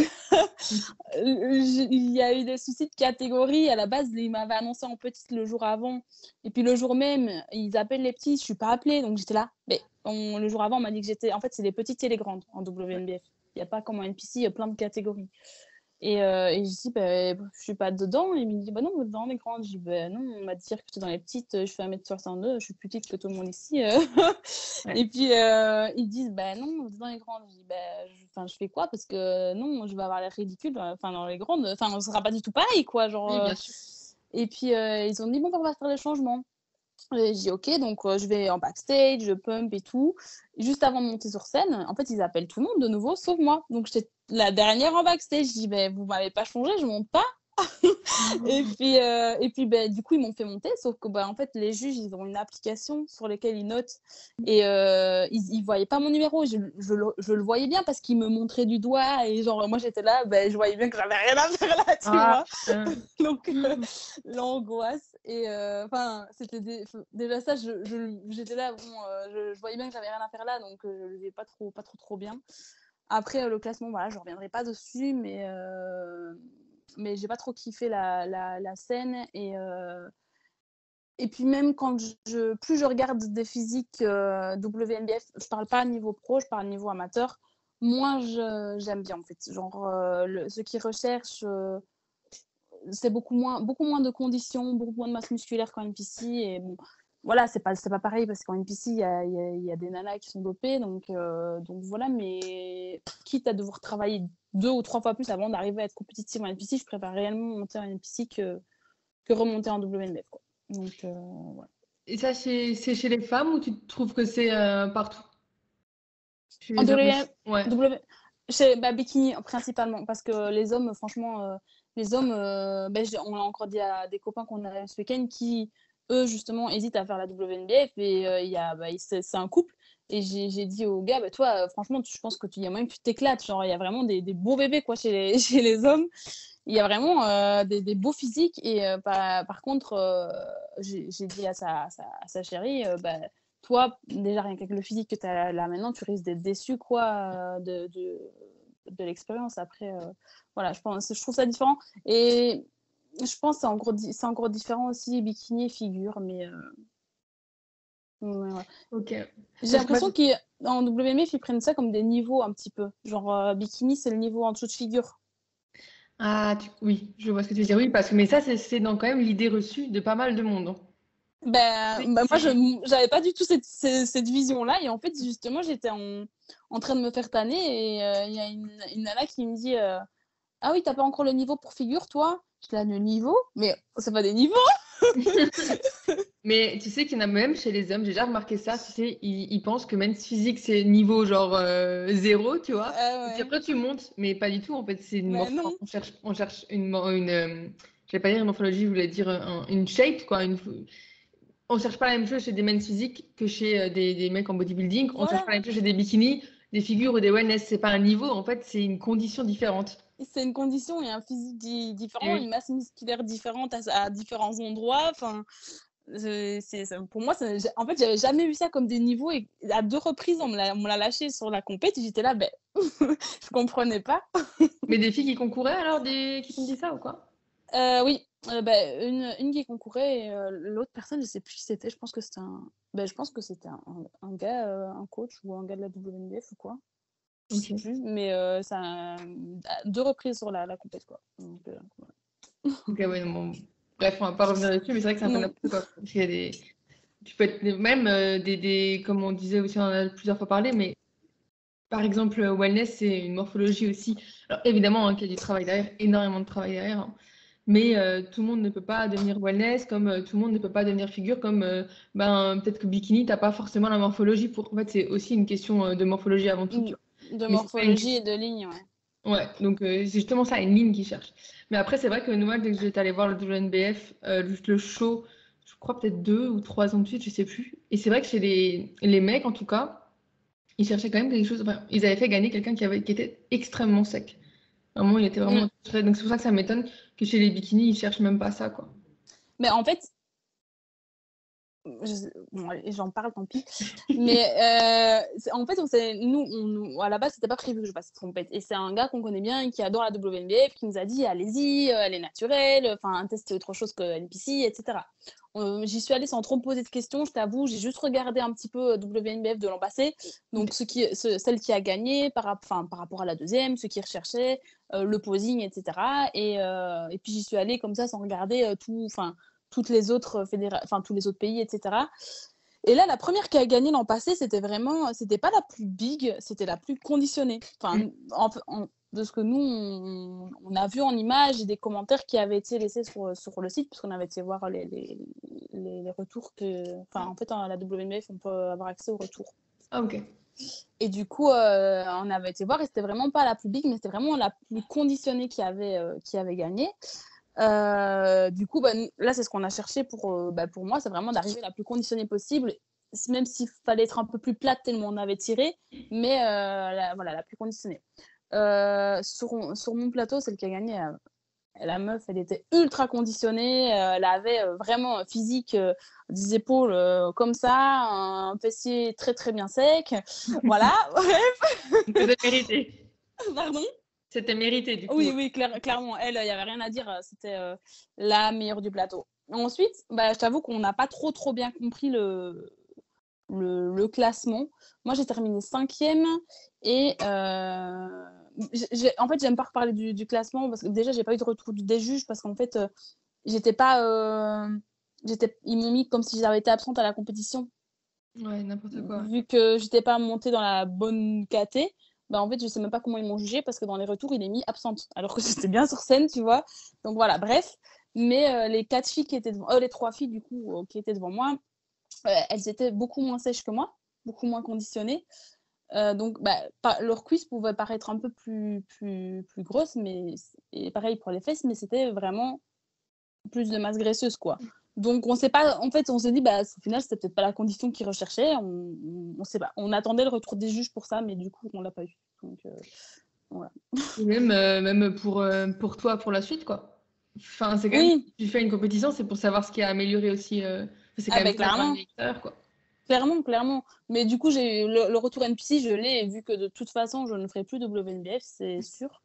il y a eu des soucis de catégorie. À la base, ils m'avaient annoncé en petite le jour avant. Et puis le jour même, ils appellent les petits. Je suis pas appelée. Donc j'étais là. Mais on, le jour avant, on m'a dit que j'étais. En fait, c'est les petites et les grandes en W N B F. Il n'y a pas comme en N P C, il y a plein de catégories. Et, euh, et je dis, bah, je suis pas dedans. Et il me dit, bah non, vous êtes dans les grandes. Je dis, bah non, on m'a dit que j'étais dans les petites. Je fais un mètre soixante-deux, je suis plus petite que tout le monde ici. Ouais. Et puis, euh, ils disent, bah non, vous êtes dans les grandes. Je dis, bah, je, je fais quoi? Parce que non, je vais avoir l'air ridicule. Enfin, dans les grandes, enfin, on sera pas du tout pareil, quoi. Genre, Oui, euh... bien sûr. Et puis, euh, ils ont dit, bon, on va faire les changements. Et j'ai dit ok, donc euh, je vais en backstage, je pump et tout. Juste avant de monter sur scène, en fait, ils appellent tout le monde de nouveau, sauf moi. Donc j'étais la dernière en backstage. Je dis, ben, vous m'avez pas changé, je monte pas. Et puis, euh, et puis ben, du coup, ils m'ont fait monter, sauf que ben, en fait, les juges, ils ont une application sur laquelle ils notent et euh, ils ne voyaient pas mon numéro. Je, je, le, je le voyais bien parce qu'ils me montraient du doigt et genre, moi, j'étais là, ben, je voyais bien que j'avais rien à faire là, tu Ah, vois. Donc, euh, l'angoisse. Et enfin, euh, c'était des... déjà ça, je, je, j'étais là, bon, euh, je, je voyais bien que j'avais rien à faire là, donc euh, je le vivais pas trop, pas trop, trop bien. Après, euh, le classement, voilà, je reviendrai pas dessus, mais, euh, mais j'ai pas trop kiffé la, la, la scène. Et, euh, et puis même quand je, plus je regarde des physiques euh, W N B F, je parle pas à niveau pro, je parle à niveau amateur, moins je, j'aime bien en fait. Genre, euh, le, ceux qui recherchent, euh, c'est beaucoup moins, beaucoup moins de conditions, beaucoup moins de masse musculaire qu'en N P C. Et bon, voilà, c'est pas, c'est pas pareil parce qu'en N P C, il y a, y, a, y a des nanas qui sont dopées. Donc, euh, donc voilà, mais quitte à devoir travailler deux ou trois fois plus avant d'arriver à être compétitive en N P C, je préfère réellement monter en N P C que, que remonter en W N B F, quoi. Donc, euh, voilà. et ça, c'est c'est chez les femmes ou tu trouves que c'est euh, partout? Chez En les hommes W, aussi? Ouais. W, chez bah, bikini principalement, parce que les hommes, franchement, euh, les hommes, euh, bah, on l'a encore dit à des copains qu'on a ce week-end qui, eux, justement, hésitent à faire la W N B F et euh, y a, bah, c'est, c'est un couple. Et j'ai, j'ai dit au gars, bah, toi, euh, franchement, tu, je pense que tu y a moyen que tu t'éclates. Genre, il y a vraiment des, des beaux bébés quoi, chez, les, chez les hommes. Il y a vraiment euh, des, des beaux physiques. Et euh, par, par contre, euh, j'ai, j'ai dit à sa, à sa, à sa chérie, euh, bah, toi, déjà rien qu'avec le physique que tu as là maintenant, tu risques d'être déçu quoi, de, de, de l'expérience. Après, euh, voilà, je, pense, je trouve ça différent. Et je pense que c'est encore, c'est encore différent aussi, bikini et figure. Mais, euh, mais ouais. Ok. J'ai Parce que moi, l'impression qu'en W M F, ils prennent ça comme des niveaux un petit peu. Genre, euh, bikini, c'est le niveau en dessous de figure. ah, tu- oui, je vois ce que tu veux dire. Oui, parce que mais ça, c'est c'est dans quand même l'idée reçue de pas mal de monde, hein. Ben, C'est- ben moi, je c'est- j'avais pas du tout cette, cette, cette vision-là. Et en fait, justement, j'étais en, en train de me faire tanner. Et il euh, y a une, une nana qui me dit euh, ah oui, t'as pas encore le niveau pour figure, toi? Je l'ai le niveau? Mais c'est pas des niveaux! Mais tu sais qu'il y en a même chez les hommes, j'ai déjà remarqué ça, tu sais, ils, ils pensent que men's physique c'est niveau genre euh, zéro, tu vois. Ah Et puis ouais. après tu montes, mais pas du tout en fait, c'est une Ben morpho- non. on cherche, on cherche une, mo- une euh, je vais pas dire une morphologie, je voulais dire un- une shape quoi. Une, on cherche pas la même chose chez des men's physiques que chez euh, des, des mecs en bodybuilding. On cherche pas la Voilà. même chose chez des bikinis, des figures ou des wellness. C'est pas un niveau, en fait, c'est une condition différente. C'est une condition et un physique di- Et différent, une oui. masse musculaire différente à, à différents endroits. Enfin, c'est, c'est, pour moi, ça, en fait, j'avais jamais vu ça comme des niveaux et à deux reprises, on me l'a, on me l'a lâché sur la compète et j'étais là, ben, je comprenais pas. Mais des filles qui concouraient alors, des... qui t'ont dit ça ou quoi? Euh, oui, euh, ben, une, une qui concourait et euh, l'autre personne, je sais plus qui c'était. Je pense que c'était un, ben, je pense que c'était un, un, un gars, euh, un coach ou un gars de la W N B F ou quoi. Je sais Ok. plus, mais euh, ça a deux reprises sur la, la compète quoi. Donc, euh, voilà. Ok, ouais, non, bon. Bref, on va pas revenir là-dessus, mais c'est vrai que c'est un peu Non. n'importe quoi. Parce qu'il y a des... Tu peux être même euh, des, des, comme on disait aussi, on en a plusieurs fois parlé, mais par exemple, euh, wellness, c'est une morphologie aussi. Alors évidemment, hein, qu'il y a du travail derrière, énormément de travail derrière, hein. Mais euh, tout le monde ne peut pas devenir wellness, comme euh, tout le monde ne peut pas devenir figure, comme euh, ben, peut-être que bikini, t'as pas forcément la morphologie pour. En fait, c'est aussi une question euh, de morphologie avant tout, tu vois. De Mais c'est pas une morphologie et de ligne, ouais. Ouais, donc euh, c'est justement ça, une ligne qui cherche. Mais après, c'est vrai que nous, moi, dès que j'étais allée voir le W N B F, euh, le, le show, je crois peut-être deux ou trois ans de suite, je sais plus. Et c'est vrai que chez les, les mecs, en tout cas, ils cherchaient quand même des choses. Enfin, ils avaient fait gagner quelqu'un qui avait, qui était extrêmement sec. Vraiment, il était vraiment Mm. naturel. Donc c'est pour ça que ça m'étonne que chez les bikinis, ils cherchent même pas ça, quoi. Mais en fait, je- bon, allez, j'en parle, tant pis. Mais euh, c'est- en fait, on s'est- nous, on, à la base, c'était pas prévu que je fasse trompette. Et c'est un gars qu'on connaît bien et qui adore la W N B F qui nous a dit allez-y, euh, elle est naturelle, enfin, testez autre chose que N P C, et cetera. Euh, j'y suis allée sans trop me poser de questions, je t'avoue. J'ai juste regardé un petit peu W N B F de l'an passé. Donc, ce qui, ce- celle qui a gagné par, rap- enfin, par rapport à la deuxième, ce qui recherchait, euh, le posing, et cetera. Et, euh, et puis, j'y suis allée comme ça sans regarder euh, tout. Enfin, toutes les autres fédéra... enfin tous les autres pays, et cetera. Et là, la première qui a gagné l'an passé, c'était vraiment, c'était pas la plus big, c'était la plus conditionnée. Enfin, en, en, de ce que nous on, on a vu en images et des commentaires qui avaient été laissés sur, sur le site, parce qu'on avait été voir les, les, les, les retours que, enfin, en fait, à la W M F, on peut avoir accès aux retours. Ah, ok. Et du coup, euh, on avait été voir et c'était vraiment pas la plus big, mais c'était vraiment la plus conditionnée qui avait, euh, qui avait gagné. Euh, du coup, bah, là, c'est ce qu'on a cherché pour, euh, bah, pour moi, c'est vraiment d'arriver la plus conditionnée possible, même s'il fallait être un peu plus plate tellement on avait tiré, mais euh, la, voilà, la plus conditionnée. Euh, sur, sur mon plateau, celle qui a gagné, euh, la meuf, elle était ultra conditionnée, euh, elle avait euh, vraiment un physique, euh, des épaules euh, comme ça, un fessier très très bien sec, voilà. C'était mérité. Pardon. C'était mérité, du coup. Oui, oui, clair, clairement. Elle, il n'y avait rien à dire. C'était euh, la meilleure du plateau. Ensuite, bah, je t'avoue qu'on n'a pas trop, trop bien compris le, le, le classement. Moi, j'ai terminé cinquième. Et euh, j'ai, en fait, j'aime pas reparler du, du classement parce que déjà, j'ai pas eu de retour des juges parce qu'en fait, euh, j'étais pas. Euh, j'étais, ils m'ont mis comme si j'avais été absente à la compétition. Ouais, n'importe quoi. Vu que j'étais pas montée dans la bonne caté, bah en fait, je sais même pas comment ils m'ont jugée parce que dans les retours, il est mis absente, alors que j'étais bien sur scène, tu vois. Donc voilà, bref. Mais euh, les quatre filles qui étaient devant, euh, les trois filles du coup euh, qui étaient devant moi, euh, elles étaient beaucoup moins sèches que moi, beaucoup moins conditionnées. Euh, donc bah, pa- leur cuisse pouvait paraître un peu plus plus plus grosse, mais et pareil pour les fesses, mais c'était vraiment plus de masse graisseuse, quoi. Donc, on sait pas, en fait, on s'est dit, bah, au final, c'était peut-être pas la condition qu'ils recherchaient. On, on, on sait pas. On attendait le retour des juges pour ça, mais du coup, on l'a pas eu. Donc, euh, voilà. Et même, euh, même pour, euh, pour toi, pour la suite, quoi. Enfin, c'est quand même, Oui, si tu fais une compétition, c'est pour savoir ce qui a amélioré aussi. euh, C'est quand ah, même ben, ça pour un clairement, électeur, quoi. clairement, clairement. Mais du coup, j'ai le, le retour N P C, je l'ai, et vu que de toute façon, je ne ferai plus W N B F, c'est sûr.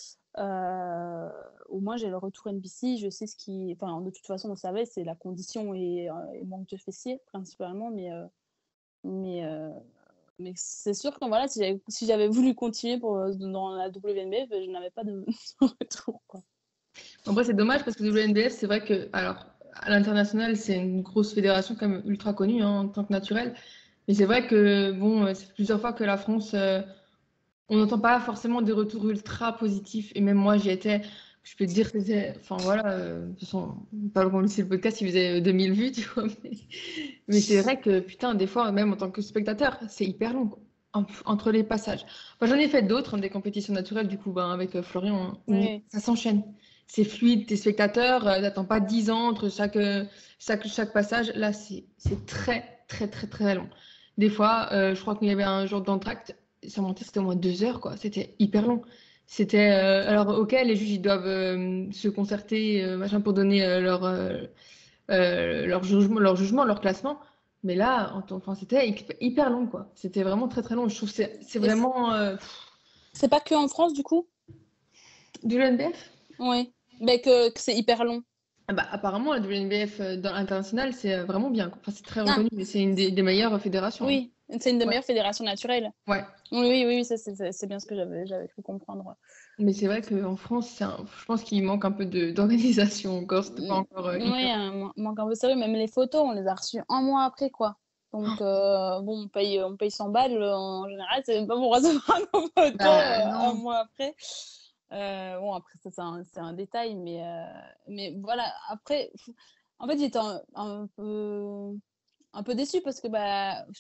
Euh, au moins, j'ai le retour N P C, je sais ce qui. Enfin, de toute façon, on le savait, c'est la condition et, euh, et manque de fessiers, principalement, mais. Euh, mais euh, Mais c'est sûr que voilà, si j'avais, si j'avais voulu continuer pour, dans la W N B F, je n'avais pas de retour, quoi. En vrai, c'est dommage parce que W N B F, c'est vrai que, alors, à l'international, c'est une grosse fédération quand même ultra connue hein, en tant que naturelle. Mais c'est vrai que, bon, euh, c'est plusieurs fois que la France, euh, on n'entend pas forcément des retours ultra positifs. Et même moi, j'y étais. Je peux te dire que c'était. Enfin, voilà. euh, de toute façon, pas le le podcast, il faisait deux mille vues, tu vois. Mais, mais c'est vrai que, putain, des fois, même en tant que spectateur, c'est hyper long, quoi, en- entre les passages. Moi, j'en ai fait d'autres, hein, des compétitions naturelles, du coup, ben, avec euh, Florian, hein, où Oui. ça s'enchaîne. C'est fluide, tes spectateurs, euh, t'attends pas dix ans entre chaque, euh, chaque, chaque passage. Là, c'est c'est très, très, très, très long. Des fois, euh, je crois qu'il y avait un jour d'entracte, ça montait, c'était au moins deux heures, quoi. C'était hyper long. C'était euh, alors ok, les juges ils doivent euh, se concerter euh, machin pour donner euh, leur euh, euh, leur jugement, leur jugement, leur classement. Mais là, en tant- enfin, c'était hy- hyper long quoi. C'était vraiment très très long. Je trouve que c'est c'est Et c- vraiment euh, c'est pas que en France, du coup? du N B F. Oui. Mais que, que c'est hyper long. Ah bah, apparemment, la W N B F euh, dans l'international, c'est euh, vraiment bien, quoi. Enfin, c'est très Ah, reconnu, mais c'est une des, des meilleures fédérations, hein. oui, c'est une des Ouais. meilleures fédérations naturelles. Ouais. Oui, oui, oui, ça, c'est c'est- c'est bien ce que j'avais j'avais cru comprendre. Mais c'est vrai qu'en France, c'est un- je pense qu'il manque un peu de d'organisation encore. C'était pas Mm, encore euh, oui, hyper. un manque un peu sérieux. Même les photos, on les a reçues un mois après, quoi. Donc, euh, bon, on paye, on paye cent balles euh, en général, c'est pas pour recevoir nos photos Bah euh, un non. mois après. Euh, bon, après, ça, c'est un, c'est un détail, mais, euh, mais voilà. Après, en fait, j'étais un, un peu, un peu déçue parce que bah,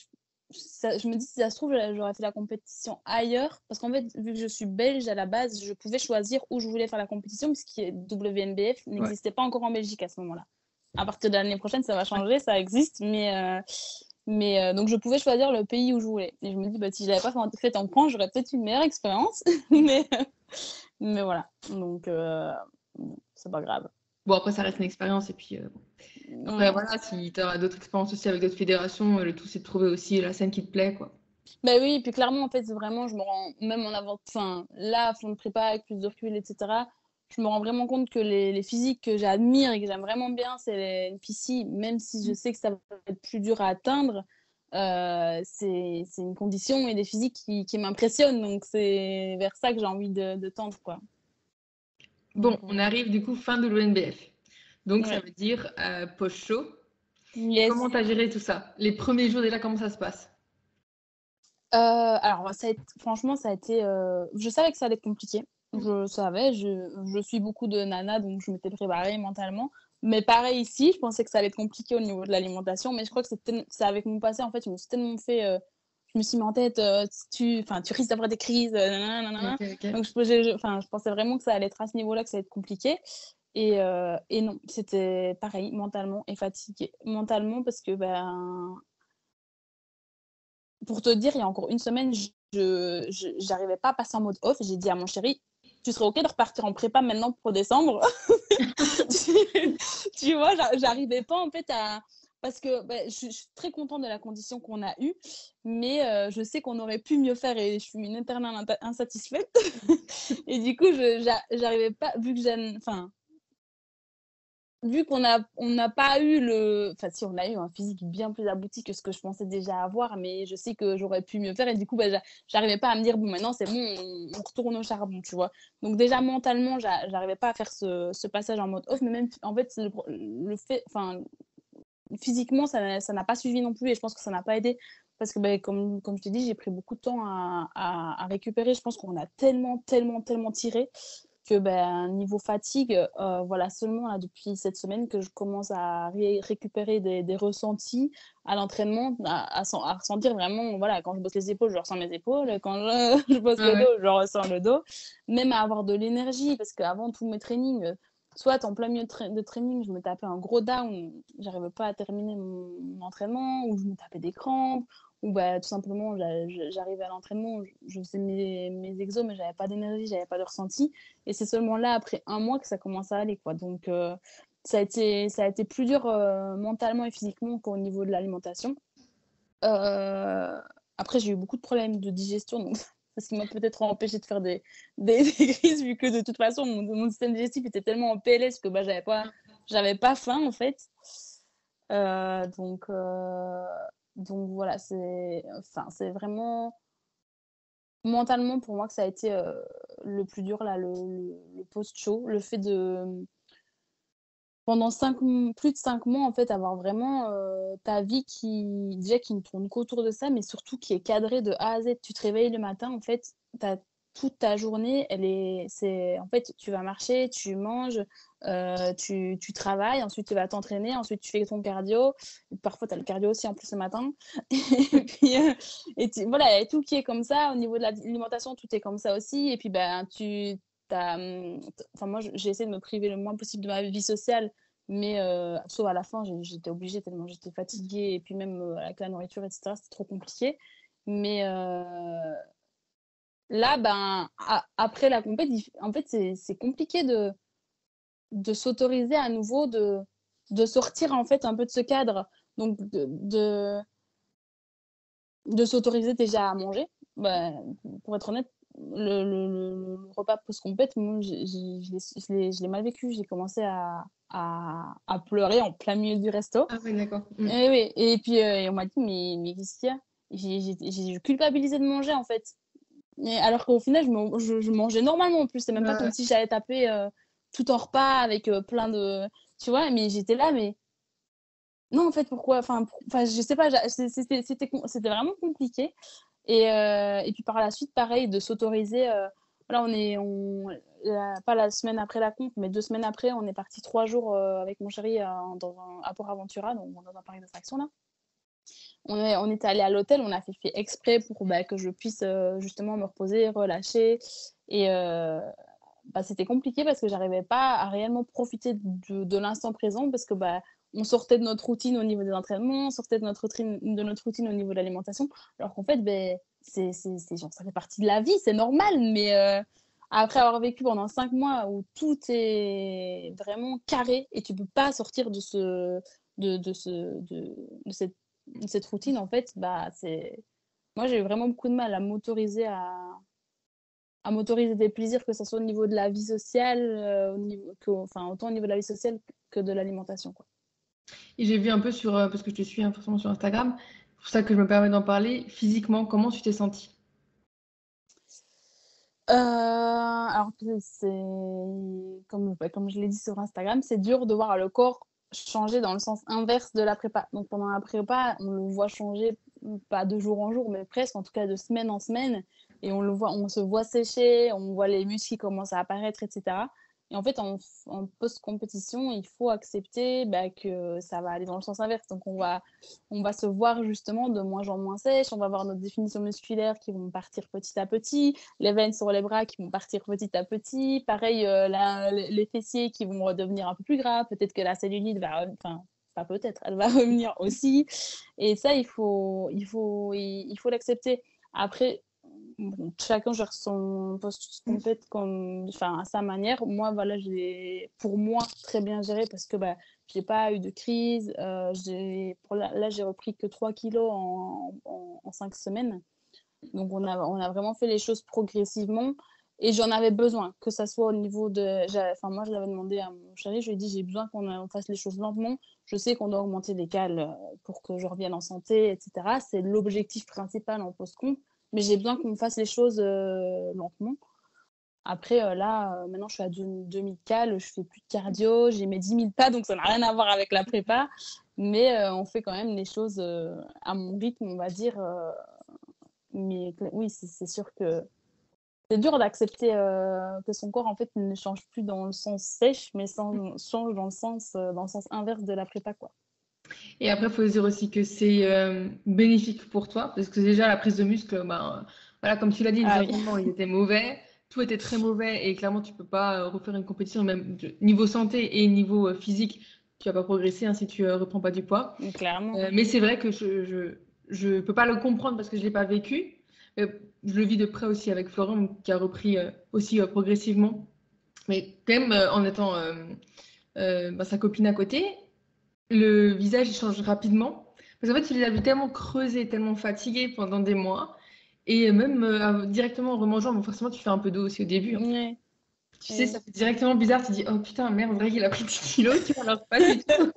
ça, je me dis, si ça se trouve, j'aurais fait la compétition ailleurs. Parce qu'en fait, vu que je suis belge à la base, je pouvais choisir où je voulais faire la compétition, puisque W N B F n'existait ouais. pas encore en Belgique à ce moment-là. À partir de l'année prochaine, ça va changer, ça existe. Mais, euh, mais euh, donc, je pouvais choisir le pays où je voulais. Et je me dis, bah, si je n'avais pas fait en France, j'aurais peut-être une meilleure expérience. mais, mais voilà. Donc, euh, c'est pas grave. Bon, après, ça reste une expérience. Et puis, euh, après, ouais. voilà, si tu as d'autres expériences aussi avec d'autres fédérations, le tout, c'est de trouver aussi la scène qui te plaît, quoi. Bah oui, et puis clairement, en fait, vraiment, je me rends, même en avant, enfin, là, fond de prépa, avec plus de recul, et cetera, je me rends vraiment compte que les, les physiques que j'admire et que j'aime vraiment bien, c'est les N P C, même si je sais que ça va être plus dur à atteindre, euh, c'est une condition et des physiques qui, qui m'impressionnent, donc c'est vers ça que j'ai envie de, de tendre, quoi. Bon, donc, on arrive du coup fin de l'O N B F. Donc, ouais. ça veut dire euh, post-show. Yes. Comment tu as géré tout ça? Les premiers jours déjà, comment ça se passe? Euh, alors, ça a été, franchement, ça a été. Euh, je savais que ça allait être compliqué. Je savais, je, je suis beaucoup de nanas, donc je m'étais préparée mentalement. Mais pareil ici, je pensais que ça allait être compliqué au niveau de l'alimentation. Mais je crois que c'est avec mon passé, en fait, je me suis tellement fait. Euh, je me suis mis en tête, euh, tu, tu risques d'avoir des crises. Euh, okay, okay. Donc, je, je, je, je pensais vraiment que ça allait être à ce niveau-là, que ça allait être compliqué. Et, euh, et non, c'était pareil, mentalement et fatiguée. Mentalement, parce que. Ben, pour te dire, il y a encore une semaine, je n'arrivais pas à passer en mode off. J'ai dit à mon chéri, tu serais OK de repartir en prépa maintenant pour décembre? tu, tu vois, j'arrivais pas en fait à... Parce que bah, je, je suis très contente de la condition qu'on a eue, mais euh, je sais qu'on aurait pu mieux faire et je suis une éternelle insatisfaite. Et du coup, je j'arrivais pas, vu que j'aime... Enfin, vu qu'on n'a on n'a pas eu le... Enfin, si, on a eu un physique bien plus abouti que ce que je pensais déjà avoir, mais je sais que j'aurais pu mieux faire. Et du coup, bah, j'arrivais pas à me dire, bon, maintenant, c'est bon, on, on retourne au charbon, tu vois. Donc déjà, mentalement, j'arrivais pas à faire ce, ce passage en mode off. Mais même, en fait, le, le fait... Enfin, physiquement, ça n'a pas suivi non plus. Et je pense que ça n'a pas aidé. Parce que, bah, comme, comme je t'ai dit, j'ai pris beaucoup de temps à, à, à récupérer. Je pense qu'on a tellement, tellement, tellement tiré que ben, niveau fatigue, euh, voilà seulement là, depuis cette semaine que je commence à ré récupérer des, des ressentis à l'entraînement, à, à, à ressentir vraiment, voilà, quand je bosse les épaules, je ressens mes épaules, quand je, je bosse ouais, le dos, je ressens le dos, même à avoir de l'énergie, parce qu'avant tous mes trainings, soit en plein milieu de, tra de training, je me tapais un gros down, j'arrivais pas à terminer mon, mon entraînement, ou je me tapais des crampes, ou bah, tout simplement, j'arrivais à l'entraînement, je faisais mes, mes exos, mais j'avais pas d'énergie, j'avais pas de ressenti. Et c'est seulement là, après un mois, que ça commence à aller, quoi. Donc, euh, ça, a été, ça a été plus dur euh, mentalement et physiquement qu'au niveau de l'alimentation. Euh, après, j'ai eu beaucoup de problèmes de digestion, donc ce qui m'a peut-être empêché de faire des, des, des crises, vu que de toute façon, mon, mon système digestif était tellement en P L S que bah, j'avais pas, j'avais pas faim, en fait. Euh, donc, euh, donc voilà, c'est enfin, vraiment mentalement pour moi que ça a été euh, le plus dur, là, le, le, le post-show. Le fait de, pendant cinq, plus de cinq mois, en fait, avoir vraiment euh, ta vie qui, déjà, qui ne tourne qu'autour de ça, mais surtout qui est cadrée de A à Z. Tu te réveilles le matin, en fait, tu as toute ta journée, elle est, c'est, en fait, tu vas marcher, tu manges, euh, tu, tu travailles, ensuite tu vas t'entraîner, ensuite tu fais ton cardio. Et parfois, tu as le cardio aussi en plus le matin. et puis, euh, et tu, voilà, il y a tout qui est comme ça. Au niveau de l'alimentation, tout est comme ça aussi. Et puis, ben, tu, enfin, moi, j'ai essayé de me priver le moins possible de ma vie sociale, mais euh, sauf à la fin, j'étais obligée tellement j'étais fatiguée. Et puis même euh, avec la nourriture, et cetera, c'était trop compliqué. Mais euh, là, ben, à, après la compétition, en fait, c'est compliqué de, de s'autoriser à nouveau, de, de sortir en fait un peu de ce cadre. Donc, de, de, de s'autoriser déjà à manger. Ben, pour être honnête, le, le, le repas post-compète, moi, je l'ai mal vécu. J'ai commencé à, à, à pleurer en plein milieu du resto. Ah oui, d'accord. Mmh. Et, oui. Et puis, euh, et on m'a dit, mais, mais qu'est-ce qu'il y a? J'ai culpabilisé de manger, en fait. Et alors qu'au final, je, me, je, je mangeais normalement en plus. C'est même ouais. pas comme si j'allais taper euh, tout en repas avec euh, plein de... Tu vois, mais j'étais là, mais... Non, en fait, pourquoi? Enfin, pour... enfin je sais pas, c'était vraiment compliqué. Et, euh, et puis par la suite, pareil, de s'autoriser... Euh... Là, on est... On... La... Pas la semaine après la compte, mais deux semaines après, on est parti trois jours euh, avec mon chéri euh, dans un... à Port Aventura, donc dans un parc d'attractions, là. On est, on est allé à l'hôtel, on a fait, fait exprès pour bah, que je puisse euh, justement me reposer, relâcher. Et euh, bah, c'était compliqué parce que j'arrivais pas à réellement profiter de, de l'instant présent parce que bah, on sortait de notre routine au niveau des entraînements, on sortait de notre routine, de notre routine au niveau de l'alimentation, alors qu'en fait, ben, c'est, c'est, c'est, genre, ça fait partie de la vie, c'est normal, mais euh, après avoir vécu pendant cinq mois où tout est vraiment carré et tu peux pas sortir de, ce, de, de, ce, de, de, cette, de cette routine, en fait, bah, c'est... moi j'ai eu vraiment beaucoup de mal à m'autoriser à à m'autoriser des plaisirs, que ce soit au niveau de la vie sociale, euh, au niveau, que, enfin, autant au niveau de la vie sociale que de l'alimentation, quoi. Et j'ai vu un peu sur, euh, parce que je te suis hein, forcément sur Instagram, c'est pour ça que je me permets d'en parler, physiquement, comment tu t'es sentie? Euh, alors, c'est comme, bah, comme je l'ai dit sur Instagram, c'est dur de voir le corps changer dans le sens inverse de la prépa. Donc, pendant la prépa, on le voit changer, pas de jour en jour, mais presque, en tout cas de semaine en semaine. Et on le voit, on se voit sécher, on voit les muscles qui commencent à apparaître, et cetera. Et en fait, en, en post-compétition, il faut accepter bah, que ça va aller dans le sens inverse. Donc, on va, on va se voir justement de moins en moins sèche, on va avoir nos définitions musculaires qui vont partir petit à petit, les veines sur les bras qui vont partir petit à petit, pareil, euh, la, les fessiers qui vont redevenir un peu plus gras, peut-être que la cellulite va, enfin, pas peut-être, elle va revenir aussi. Et ça, il faut, il faut, il, il faut l'accepter. Après, bon, chacun gère son post compète comme, enfin, à sa manière. Moi, voilà, j'ai, pour moi, très bien géré parce que bah, j'ai pas eu de crise. Euh, j'ai, pour là, là, j'ai repris que trois kilos en, en, en cinq semaines. Donc, on a, on a vraiment fait les choses progressivement. Et j'en avais besoin, que ça soit au niveau de... Enfin, moi, je l'avais demandé à mon chéri, je lui ai dit, j'ai besoin qu'on on fasse les choses lentement. Je sais qu'on doit augmenter les cales pour que je revienne en santé, et cetera. C'est l'objectif principal en post-comp, mais j'ai besoin qu'on fasse les choses euh, lentement. Après, euh, là, euh, maintenant, je suis à deux mille cales, je fais plus de cardio, j'ai mes dix mille pas, donc ça n'a rien à voir avec la prépa. Mais euh, on fait quand même les choses euh, à mon rythme, on va dire. Euh, mais oui, c'est, c'est sûr que c'est dur d'accepter euh, que son corps en fait ne change plus dans le sens sèche, mais sans, change dans le sens euh, dans le sens inverse de la prépa, quoi. Et après, il faut dire aussi que c'est euh, bénéfique pour toi, parce que déjà, la prise de muscle, ben, euh, voilà, comme tu l'as dit, les Ah oui. entraînements, ils étaient mauvais, tout était très mauvais, et clairement, tu peux pas euh, refaire une compétition, même de- niveau santé et niveau euh, physique, tu vas pas progresser hein, si tu euh, reprends pas du poids. Clairement. Euh, mais c'est vrai que je, je, je peux pas le comprendre parce que je l'ai pas vécu. Euh, je le vis de près aussi avec Florent, qui a repris euh, aussi euh, progressivement, mais quand même euh, en étant euh, euh, ben, sa copine à côté le visage il change rapidement. Parce qu'en fait, il les a vu tellement creusé, tellement fatigué pendant des mois. Et même euh, directement en remangeant, bon, forcément, tu fais un peu d'eau aussi au début. Hein. Ouais. Tu sais, Ouais. ça fait directement bizarre. Tu dis, oh putain, merde, on dirait qu'il a pris dix kilos, tu vois, alors pas du tout.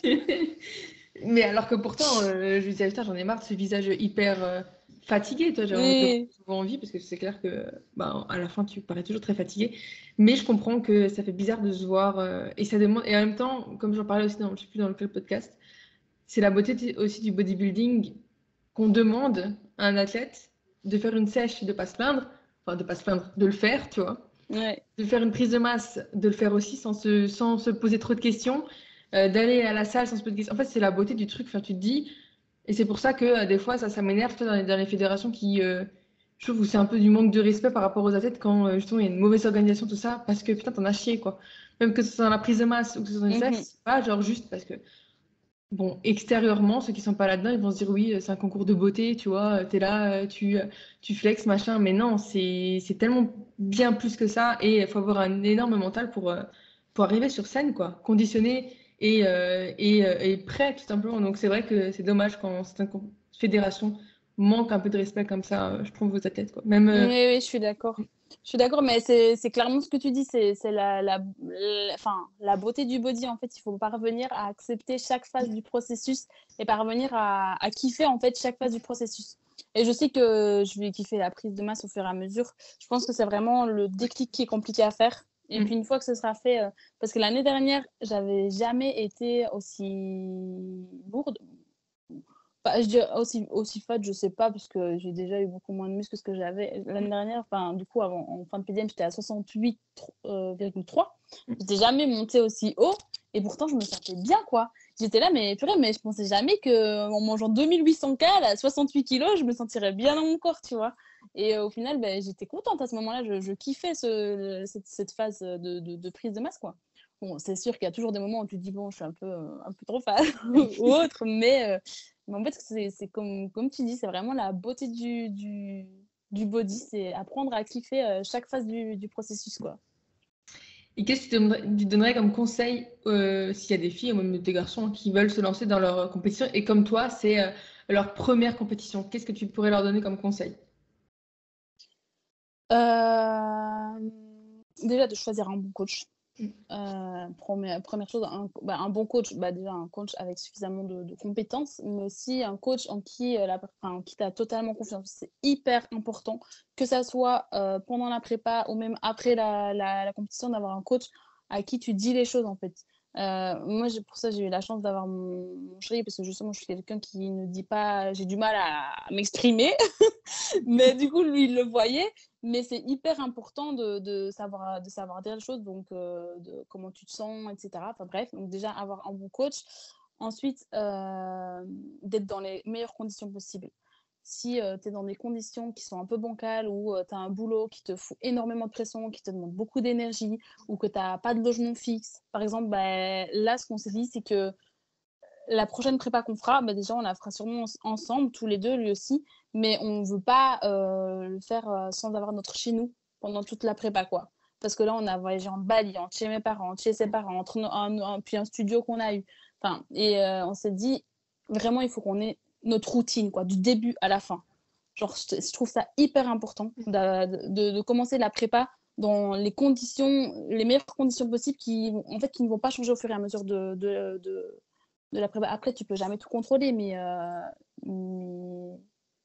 Mais alors que pourtant, euh, je lui disais, putain, j'en ai marre de ce visage hyper euh, fatigué. Toi, j'ai envie de Oui. souvent envie parce que c'est clair que bah, à la fin, tu parais toujours très fatigué. Mais je comprends que ça fait bizarre de se voir. euh, et ça demande. Et en même temps, comme j'en parlais aussi dans, je sais plus dans lequel podcast, c'est la beauté aussi du bodybuilding qu'on demande à un athlète de faire une sèche, de pas se plaindre, enfin de pas se plaindre, de le faire, tu vois, Ouais. de faire une prise de masse, de le faire aussi sans se, sans se poser trop de questions, euh, d'aller à la salle sans se poser de questions. En fait, c'est la beauté du truc, enfin, tu te dis, et c'est pour ça que euh, des fois, ça, ça m'énerve toi, dans les, dans les fédérations qui, euh, je trouve, où c'est un peu du manque de respect par rapport aux athlètes quand euh, justement il y a une mauvaise organisation, tout ça, parce que putain, t'en as chié, quoi. Même que ce soit dans la prise de masse ou que ce soit dans une sèche, Mhm. c'est pas genre juste parce que bon, extérieurement, ceux qui sont pas là-dedans, ils vont se dire oui, c'est un concours de beauté, tu vois, t'es là, euh, tu, euh, tu flexes, machin, mais non, c'est c'est tellement bien plus que ça et il faut avoir un énorme mental pour, euh, pour arriver sur scène, quoi, conditionné et, euh, et, euh, et prêt, tout simplement. Donc c'est vrai que c'est dommage quand certaines com- fédérations manquent un peu de respect comme ça, euh, je trouve, aux athlètes, quoi. Même, Oui, euh, oui, je suis d'accord. Je suis d'accord, mais c'est, c'est clairement ce que tu dis, c'est, c'est la, la, la, enfin, la beauté du body, en fait, il faut parvenir à accepter chaque phase du processus et parvenir à, à kiffer, en fait, chaque phase du processus. Et je sais que je vais kiffer la prise de masse au fur et à mesure. Je pense que c'est vraiment le déclic qui est compliqué à faire. Et puis, mm. une fois que ce sera fait, euh, parce que l'année dernière, j'avais jamais été aussi lourde. Bah, je dirais aussi, aussi fat, je sais pas, parce que j'ai déjà eu beaucoup moins de muscles que ce que j'avais l'année dernière. Enfin, du coup, avant, en fin de P D M, j'étais à soixante-huit virgule trois. J'étais jamais montée aussi haut, et pourtant, je me sentais bien, quoi. J'étais là, mais purée, mais je pensais jamais qu'en mangeant deux mille huit cents calories à soixante-huit kilos, je me sentirais bien dans mon corps, tu vois. Et euh, au final, ben, j'étais contente à ce moment-là. Je, je kiffais ce, cette, cette phase de, de, de prise de masse, quoi. Bon, c'est sûr qu'il y a toujours des moments où tu te dis, bon, je suis un peu, euh, un peu trop fan ou autre, mais, euh, mais en fait, c'est, c'est comme, comme tu dis, c'est vraiment la beauté du, du, du body, c'est apprendre à kiffer euh, chaque phase du, du processus, quoi. Et qu'est-ce que tu donnerais, tu donnerais comme conseil euh, s'il y a des filles ou même des garçons qui veulent se lancer dans leur euh, compétition et comme toi, c'est euh, leur première compétition. Qu'est-ce que tu pourrais leur donner comme conseil? Euh, Déjà, de choisir un bon coach. Mm. Euh, première, première chose, un, bah, un bon coach, bah, déjà un coach avec suffisamment de, de compétences, mais aussi un coach en qui, euh, la, enfin, en qui tu as totalement confiance. C'est hyper important, que ça soit euh, pendant la prépa ou même après la, la, la compétition, d'avoir un coach à qui tu dis les choses en fait. Euh, moi, j'ai, pour ça, j'ai eu la chance d'avoir mon, mon chéri, parce que justement, je suis quelqu'un qui ne dit pas, j'ai du mal à, à m'exprimer, mais du coup, lui, il le voyait. Mais c'est hyper important de, de, savoir, de savoir dire les choses, donc euh, de comment tu te sens, et cetera. Enfin bref, donc déjà avoir un bon coach. Ensuite, euh, d'être dans les meilleures conditions possibles. Si euh, tu es dans des conditions qui sont un peu bancales, ou euh, tu as un boulot qui te fout énormément de pression, qui te demande beaucoup d'énergie, ou que tu n'as pas de logement fixe, par exemple, bah, là, ce qu'on s'est dit, c'est que la prochaine prépa qu'on fera, bah déjà, on la fera sûrement ensemble, tous les deux, lui aussi. Mais on ne veut pas euh, le faire euh, sans avoir notre chez nous pendant toute la prépa, quoi. Parce que là, on a voyagé en Bali, en chez mes parents, chez ses parents, entre no- un, un, puis un studio qu'on a eu. Enfin, et euh, on s'est dit, vraiment, il faut qu'on ait notre routine, quoi, du début à la fin. Genre, je, je trouve ça hyper important de, de, de commencer la prépa dans les conditions, les meilleures conditions possibles qui, en fait, qui ne vont pas changer au fur et à mesure de, de, de de la prépa. Après, tu peux jamais tout contrôler, mais, euh, mais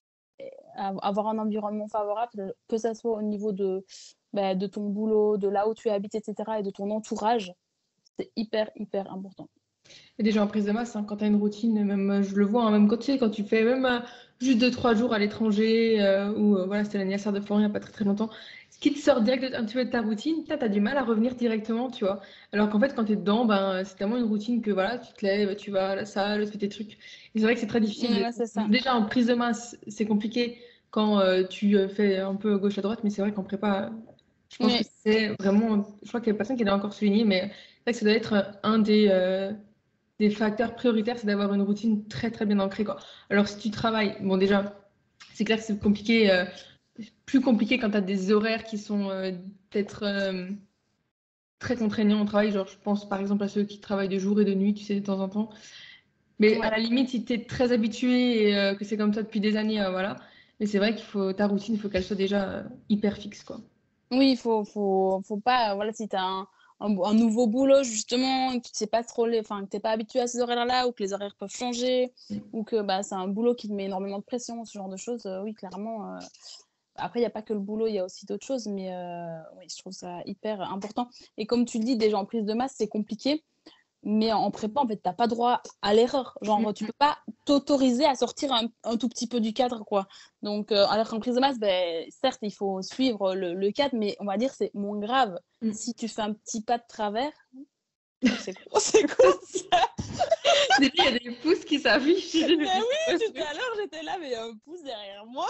avoir un environnement favorable, que ça soit au niveau de, bah, de ton boulot, de là où tu habites, et cetera, et de ton entourage, c'est hyper, hyper important. Et déjà en prise de masse, hein, quand tu as une routine, même euh, je le vois, hein, même quand tu sais, quand tu fais même euh, juste deux, trois jours à l'étranger, euh, ou euh, voilà, c'était l'anniversaire de Florian il n'y a pas très très longtemps, ce qui te sort direct de- un petit peu de ta routine, tu as du mal à revenir directement, tu vois. Alors qu'en fait, quand tu es dedans, ben, c'est tellement une routine que voilà, tu te lèves, tu vas à la salle, tu fais tes trucs. Et c'est vrai que c'est très difficile. Ouais, c'est de- ça. Déjà en prise de masse, c'est compliqué quand euh, tu euh, fais un peu gauche à droite, mais c'est vrai qu'en prépa, je pense que Oui, c'est vraiment, je crois qu'il y a personne qui l'a encore souligné, mais c'est vrai que ça doit être un des. euh, des facteurs prioritaires, c'est d'avoir une routine très très bien ancrée, quoi. Alors si tu travailles, bon déjà, c'est clair que c'est compliqué, euh, plus compliqué quand tu as des horaires qui sont euh, peut-être euh, très contraignants au travail, genre je pense par exemple à ceux qui travaillent de jour et de nuit, tu sais, de temps en temps. Mais à ouais. la limite, si tu es très habitué et euh, que c'est comme ça depuis des années, euh, voilà. Mais c'est vrai qu'il faut, ta routine, il faut qu'elle soit déjà euh, hyper fixe, quoi. Oui, il faut, faut, faut pas, voilà, si tu as un, un, un nouveau boulot, justement, et que tu sais pas trop, les, enfin, que t'es pas habitué à ces horaires-là, ou que les horaires peuvent changer, ou que bah, c'est un boulot qui te met énormément de pression, ce genre de choses, euh, oui, clairement. euh, Après, il n'y a pas que le boulot, il y a aussi d'autres choses, mais euh, oui, je trouve ça hyper important. Et comme tu le dis, déjà en prise de masse, c'est compliqué, mais en prépa, en fait, tu n'as pas droit à l'erreur. Genre, tu peux pas t'autoriser à sortir un, un tout petit peu du cadre, quoi. Donc, euh, alors qu'en prise de masse, ben, certes, il faut suivre le, le cadre, mais on va dire c'est moins grave. Mm. Si tu fais un petit pas de travers, c'est quoi, c'est quoi ça? Déjà, il y a des pouces qui s'affichent. Mais oui, tout à l'heure, j'étais là, mais il y a un pouce derrière moi.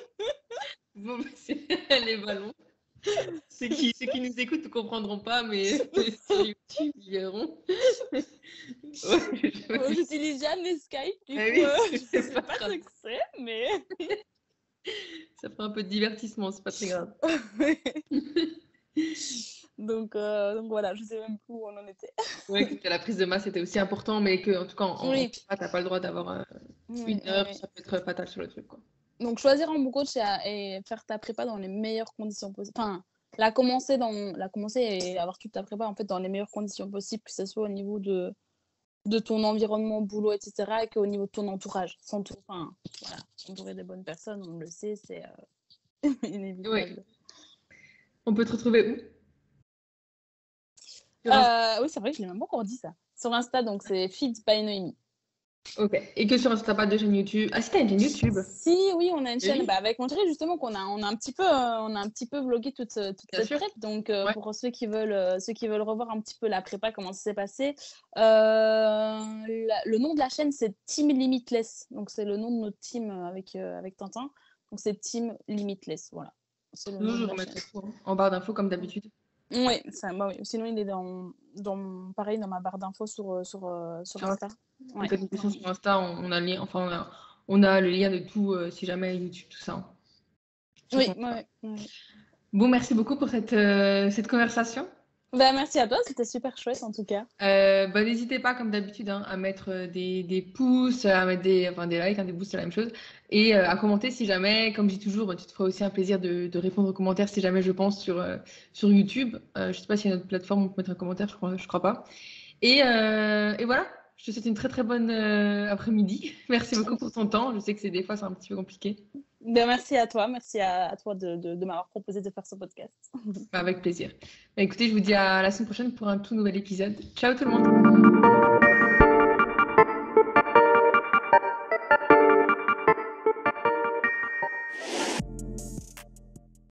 Bon, c'est les ballons. Ceux qui, ceux qui nous écoutent ne comprendront pas, mais sur YouTube, ils verront. Ouais, Bon, je- j'utilise jamais Skype, du Ah coup, oui, euh, je c'est sais pas pas grave. ce que c'est, mais... Ça fera un peu de divertissement, c'est pas très grave. donc, euh, donc voilà, je sais même plus où on en était. Ouais, que la prise de masse était aussi important, mais que en tout cas, en, en Oui, prépa, t'as pas le droit d'avoir euh, oui, une oui, heure, oui. ça peut être fatal sur le truc, quoi. Donc, choisir un bon coach et, et faire ta prépa dans les meilleures conditions possibles. Enfin, la commencer, dans, la commencer et avoir toute ta prépa en fait, dans les meilleures conditions possibles, que ce soit au niveau de, de ton environnement, boulot, et cetera, et qu'au niveau de ton entourage. S'entourer, enfin, voilà, s'entourer des bonnes personnes, on le sait, c'est euh, Oui. inévitable. On peut te retrouver où? Sur Insta. Euh, oui, c'est vrai, je l'ai même pas encore dit ça. Sur Insta, donc c'est Feed by Noémie. Ok. Et que sur Insta, t'as pas de chaîne YouTube? Ah si, t'as une chaîne YouTube. Si, oui, on a une chaîne Oui, bah, avec mon chéri, justement, qu'on a, on a un petit peu, euh, on a un petit peu vlogué toute, euh, toute bien cette sûr. prep. Donc, euh, Ouais. pour ceux qui veulent, euh, ceux qui veulent revoir un petit peu la prépa, comment ça s'est passé, euh, la- le nom de la chaîne, c'est Team Limitless. Donc, c'est le nom de notre team euh, avec, euh, avec Tintin. Donc, c'est Team Limitless. Voilà. C'est le Nous, nom je de la chaîne. remettrai tout hein, en barre d'infos comme d'habitude. Oui, ça, bah oui. Sinon, il est dans, dans, pareil, dans ma barre d'infos sur, euh, sur, euh, sur Sur Insta. Insta. Donc, Ouais. faites une question sur Insta, on, on a le lien, enfin, on a, on a le lien de tout, euh, si jamais YouTube, tout ça, hein, sur son Oui, Insta. ouais, ouais. Bon, merci beaucoup pour cette, euh, cette conversation. Bah, merci à toi, c'était super chouette en tout cas. Euh, bah, n'hésitez pas, comme d'habitude, hein, à mettre euh, des, des pouces, à mettre des, enfin, des likes, hein, des boosts, c'est la même chose. Et euh, à commenter si jamais, comme je dis toujours, bah, tu te feras aussi un plaisir de, de répondre aux commentaires si jamais je pense sur, euh, sur YouTube. Euh, je sais pas s'il y a une autre plateforme où on peut mettre un commentaire, je crois, je crois pas. Et, euh, et voilà, je te souhaite une très très bonne euh, après-midi. Merci beaucoup pour ton temps. Je sais que c'est des fois c'est un petit peu compliqué. Ben, merci à toi, merci à, à toi de, de, de m'avoir proposé de faire ce podcast. Bah, avec plaisir. Bah, écoutez, je vous dis à la semaine prochaine pour un tout nouvel épisode. Ciao tout le monde.